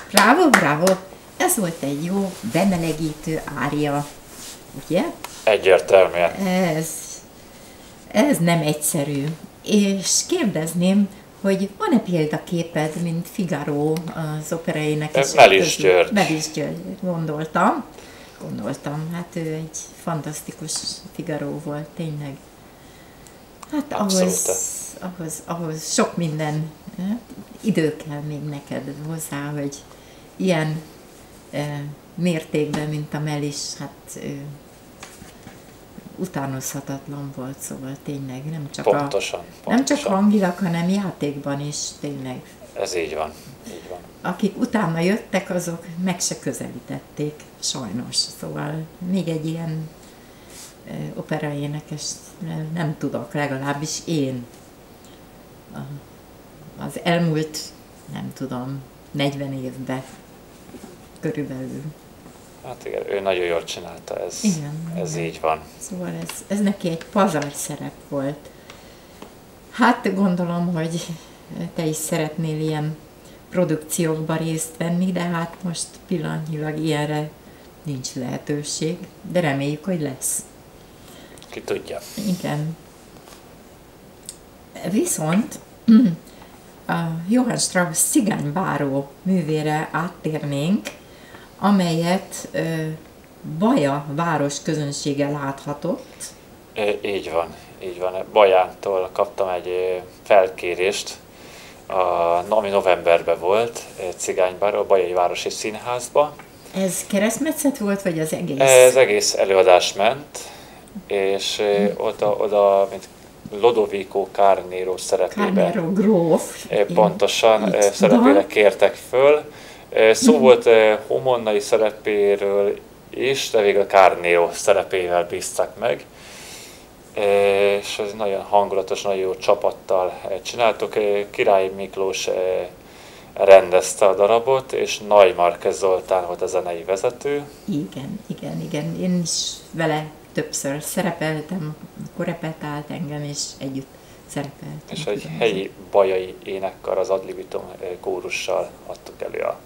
Bravo, bravo! Ez volt egy jó, bemelegítő ária, ugye? Egyértelműen. Ez, ez nem egyszerű. És kérdezném, hogy van-e példaképed, mint Figaro az operaénekesek Melis György. Melis György, gondoltam. Gondoltam, hát ő egy fantasztikus Figaro volt, tényleg. Hát ahhoz, ahhoz, ahhoz sok minden, hát, idő kell még neked hozzá, hogy ilyen e, mértékben, mint a Melis, hát ő, utánozhatatlan volt, szóval tényleg nem csak, pontosan, a, pontosan. nem csak hangilag, hanem játékban is tényleg. Ez így van, így van. Akik utána jöttek, azok meg se közelítették, sajnos. Szóval még egy ilyen e, operaénekes nem tudok, legalábbis én. A, az elmúlt, nem tudom, negyven évben körülbelül. Hát igen, ő nagyon jól csinálta, ez, Igen, ez igen. így van. Szóval ez, ez neki egy pazar szerep volt. Hát gondolom, hogy te is szeretnél ilyen produkciókba részt venni, de hát most pillanatnyilag ilyenre nincs lehetőség, de reméljük, hogy lesz. Ki tudja. Igen. Viszont a Johann Strauss Cigánybáró művére áttérnénk, amelyet ö, Baja város közönsége láthatott. É, így van, így van. Bajántól kaptam egy felkérést, a, ami novemberben volt, Cigánybáró, a Bajai Városi Színházba. Ez keresztmetszet volt, vagy az egész? Ez egész előadás ment, és oda, oda mint Lodovico Carnero szerepében. Carnero gróf. Pontosan szerepére kértek föl. Szó volt Homonnai szerepéről is, de végül a Carnero szerepével bíztak meg. És ez nagyon hangulatos, nagyon jó csapattal csináltuk. Király Miklós rendezte a darabot, és Nagy Márquez Zoltán volt a zenei vezető. Igen, igen, igen. Én is vele többször szerepeltem, akkor repetált engem, és együtt szerepeltem. És egy helyi bajai énekkar, az Ad libitum kórussal adtuk elő a,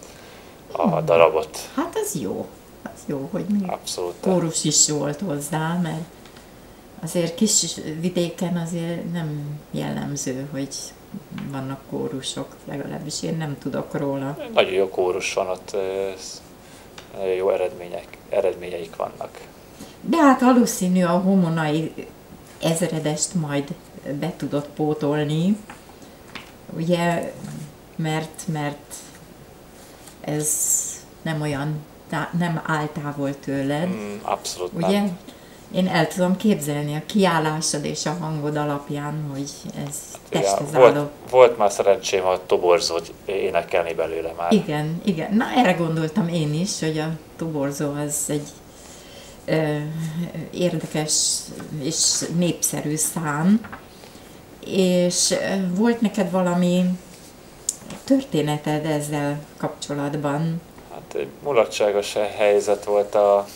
a darabot. Hát az jó, az jó, hogy még Abszolút. kórus is volt hozzá, mert azért kis vidéken azért nem jellemző, hogy vannak kórusok, legalábbis én nem tudok róla. Nagyon jó kórus van ott, nagyon jó eredmények, eredményeik vannak. De hát valószínű a Homonnai ezredest majd be tudott pótolni, ugye, mert, mert ez nem olyan, nem áll távol tőled. Mm, abszolút ugye? nem. Én el tudom képzelni a kiállásod és a hangod alapján, hogy ez testhez volt, álló. volt már szerencsém a toborzót énekelni belőle már. Igen, igen. Na erre gondoltam én is, hogy a toborzó az egy ö, érdekes és népszerű szám. És ö, volt neked valami történeted ezzel kapcsolatban? Hát egy mulatságos helyzet volt a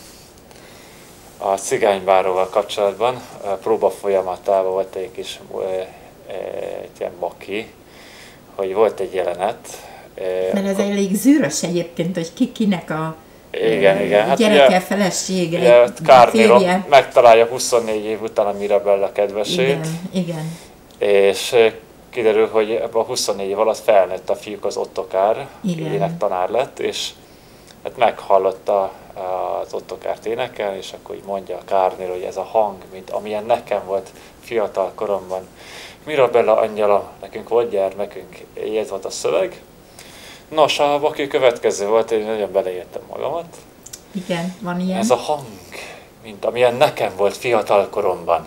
A Cigánybáróval kapcsolatban. A próba folyamatában volt egy kis egy ilyen maki, hogy volt egy jelenet. Mert ez elég zűrös egyébként, hogy ki kinek a igen, igen. Hát gyereke, ugye, felesége, ugye, Carnero férje. megtalálja huszonnégy év után a Mirabella kedvesét. Igen, igen. És kiderül, hogy ebben a huszonnégy év alatt felnőtt a fiúk, az Ottokár énektanár lett, és hát meghallotta az Ottokárt énekel, és akkor így mondja a Carnero, hogy ez a hang, mint amilyen nekem volt fiatal koromban. Mirabella angyala, nekünk volt gyermekünk, ez volt a szöveg. Nos, a baki következő volt, én nagyon beleértem magamat. Igen, van ilyen. Ez a hang, mint amilyen nekem volt fiatal koromban.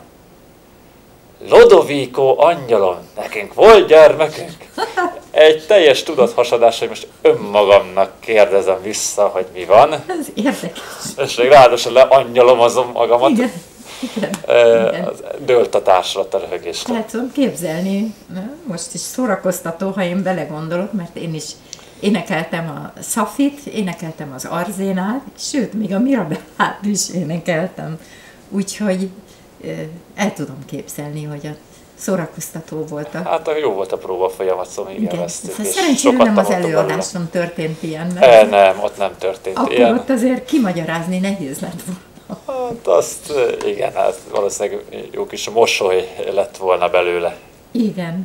Lodovico angyalom, nekünk volt gyermekünk. Egy teljes tudathasadás, hogy most önmagamnak kérdezem vissza, hogy mi van. Ez érdekes. És még ráadásul leangyalomazom magamat. Igen. Igen. E, Igen. az dőltatásra, a röhögésre. El tudom képzelni, most is szórakoztató, ha én belegondolok, mert én is énekeltem a Szafit, énekeltem az Arzénát, sőt, még a Mirabellát is énekeltem. Úgyhogy el tudom képzelni, hogy a szórakoztató volt a... Hát jó volt a próba folyamat, szóval Igen, élveztük. szóval és szerencsére sokat nem az tanultunk előadáson belőle. történt ilyen, E, nem, ott nem történt akkor ilyen. ott azért kimagyarázni nehéz lett volna. Hát azt, igen, hát valószínűleg jó kis mosoly lett volna belőle. Igen.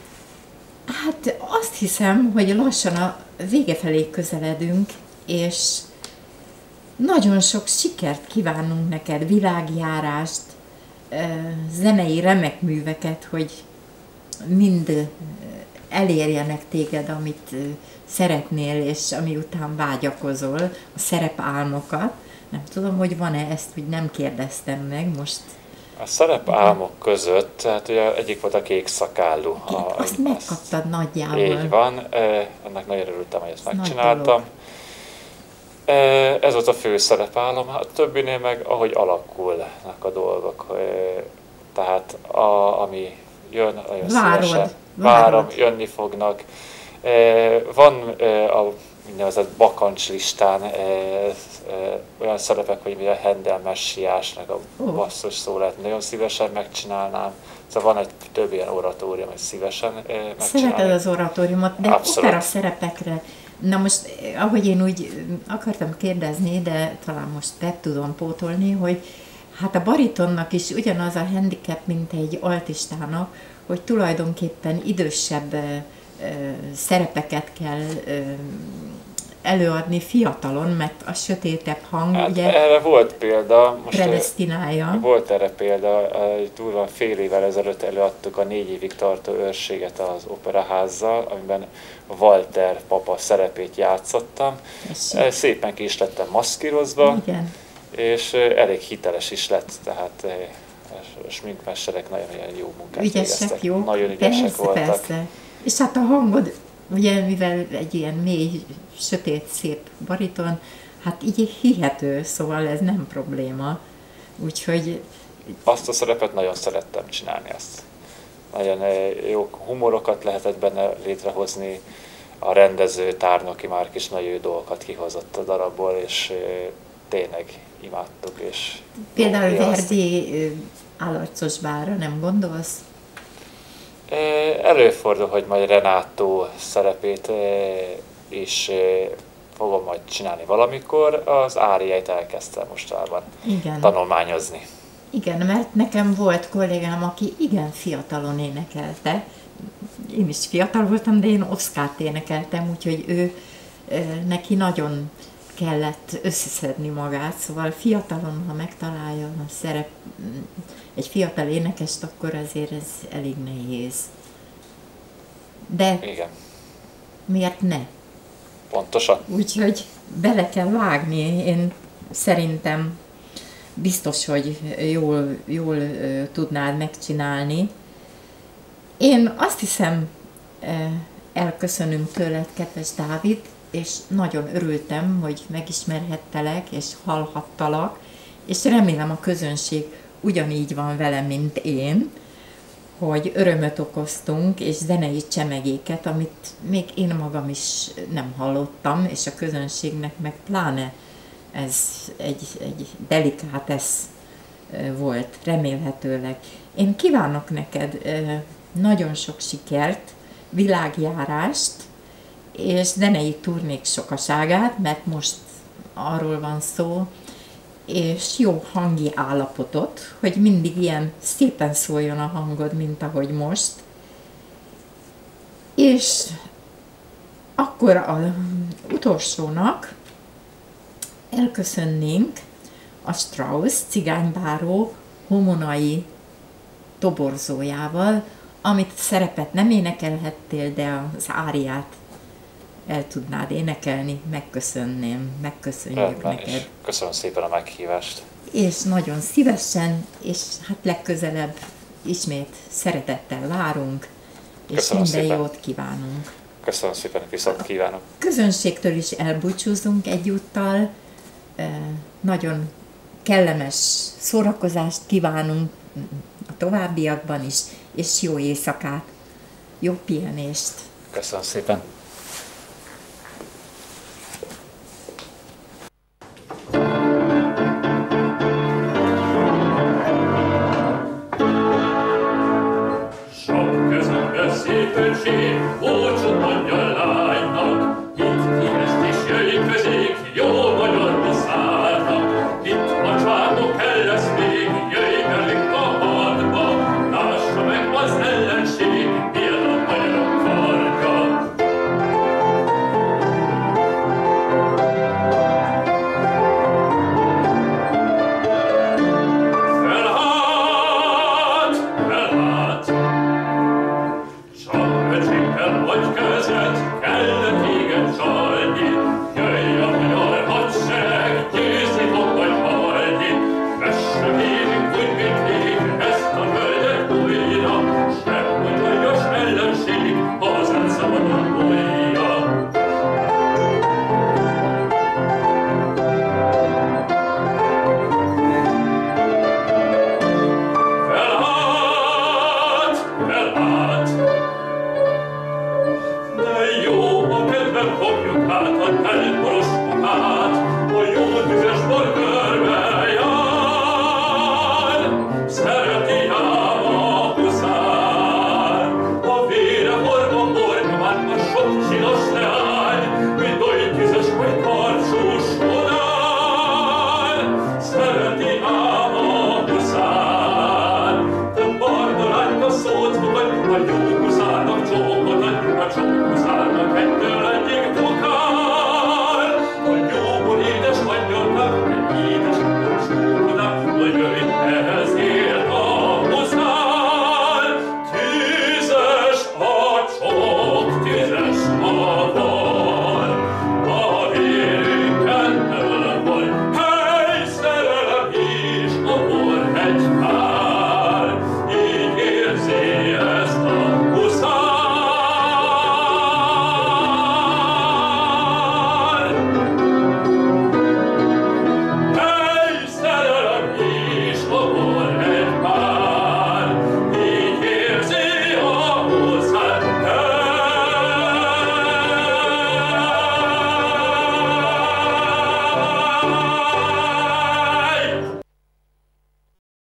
Hát azt hiszem, hogy lassan a vége felé közeledünk, és nagyon sok sikert kívánunk neked, világjárást, zenei remek műveket, hogy mind elérjenek téged, amit szeretnél, és ami után vágyakozol, a szerepálmokat. Nem tudom, hogy van-e ezt, hogy nem kérdeztem meg most. A szerepálmok között, hát ugye egyik volt a Kék szakállú. Kék, A, azt megkaptad nagyjából. Így van, eh, annak nagyon örültem, hogy ezt Nagy megcsináltam. dolog. Eh, ez volt a fő szerepálom, a többinél meg ahogy alakulnak a dolgok. Eh, tehát a, ami jön, nagyon Várod, szívesen várod. várom, jönni fognak. Eh, van eh, a úgynevezett bakancs listán eh, eh, olyan szerepek, hogy a Händel messiásnak a Ó. basszus szó lehet, nagyon szívesen megcsinálnám. Szóval van egy több ilyen oratórium, hogy szívesen eh, megcsinálni. Szereted az oratóriumot, de Abszolút. opera szerepekre. Na most, eh, ahogy én úgy eh, akartam kérdezni, de talán most be tudom pótolni, hogy hát a baritonnak is ugyanaz a handicap, mint egy altistának, hogy tulajdonképpen idősebb eh, eh, szerepeket kell eh, előadni fiatalon, mert a sötétebb hang Hát ugye erre volt példa, most eh, predesztinálja. volt erre példa, eh, durván fél évvel ezelőtt előadtuk a négy évig tartó őrséget az operaházzal, amiben Walter papa szerepét játszottam. Tessék. Eh, Szépen ki is lettem maszkírozva, Igen. és eh, elég hiteles is lett, tehát eh, a sminkmesterek nagyon jó munkát Ügyesek, végeztek. jó? Nagyon ügyesek persze, voltak. Persze. És hát a hangod, ugye mivel egy ilyen mély, sötét, szép bariton, hát így hihető, szóval ez nem probléma. Úgyhogy Azt a szerepet nagyon szerettem csinálni ezt. Nagyon eh, jó humorokat lehetett benne létrehozni, a rendező Tárnoki Márk is nagyon jó dolgokat kihozott a darabból, és eh, tényleg imádtuk. És például jól élveztük. Verdi ö, Állarcos bárra nem gondolsz? Eh, Előfordul, hogy majd Renátó szerepét eh, is eh, fogom majd csinálni valamikor, az áriáit elkezdtem mostában Igen. tanulmányozni. Igen, mert nekem volt kollégám, aki igen fiatalon énekelte. Én is fiatal voltam, de én Oszkárt énekeltem, úgyhogy ő, ö, neki nagyon kellett összeszedni magát, szóval fiatalon, ha megtalálja a szerep, egy fiatal énekest, akkor azért ez elég nehéz. De Igen, miért ne? pontosan. Úgyhogy bele kell vágni, én szerintem biztos, hogy jól, jól ö, tudnád megcsinálni. Én azt hiszem, ö, elköszönünk tőled, kedves Dávid, és nagyon örültem, hogy megismerhettelek, és hallhattalak, és remélem a közönség ugyanígy van velem, mint én, hogy örömöt okoztunk, és zenei csemegéket, amit még én magam is nem hallottam, és a közönségnek meg pláne ez egy, egy delikátesz volt, remélhetőleg. Én kívánok neked nagyon sok sikert, világjárást, és zenei turnék sokaságát, mert most arról van szó, és jó hangi állapotot, hogy mindig ilyen szépen szóljon a hangod, mint ahogy most. És akkor az utolsónak elköszönnénk a Strauss cigánybáró homonai toborzójával, amit szerepet nem énekelhettél, de az áriát el tudnád énekelni, megköszönném, megköszönjük Rendben, és neked. köszönöm szépen a meghívást. És nagyon szívesen, és hát legközelebb ismét szeretettel várunk, és Köszönöm minden szépen. jót kívánunk. Köszönöm szépen, viszont kívánok. Közönségtől is elbúcsúzunk egyúttal, nagyon kellemes szórakozást kívánunk a továbbiakban is, és jó éjszakát, jó pihenést! Köszönöm szépen.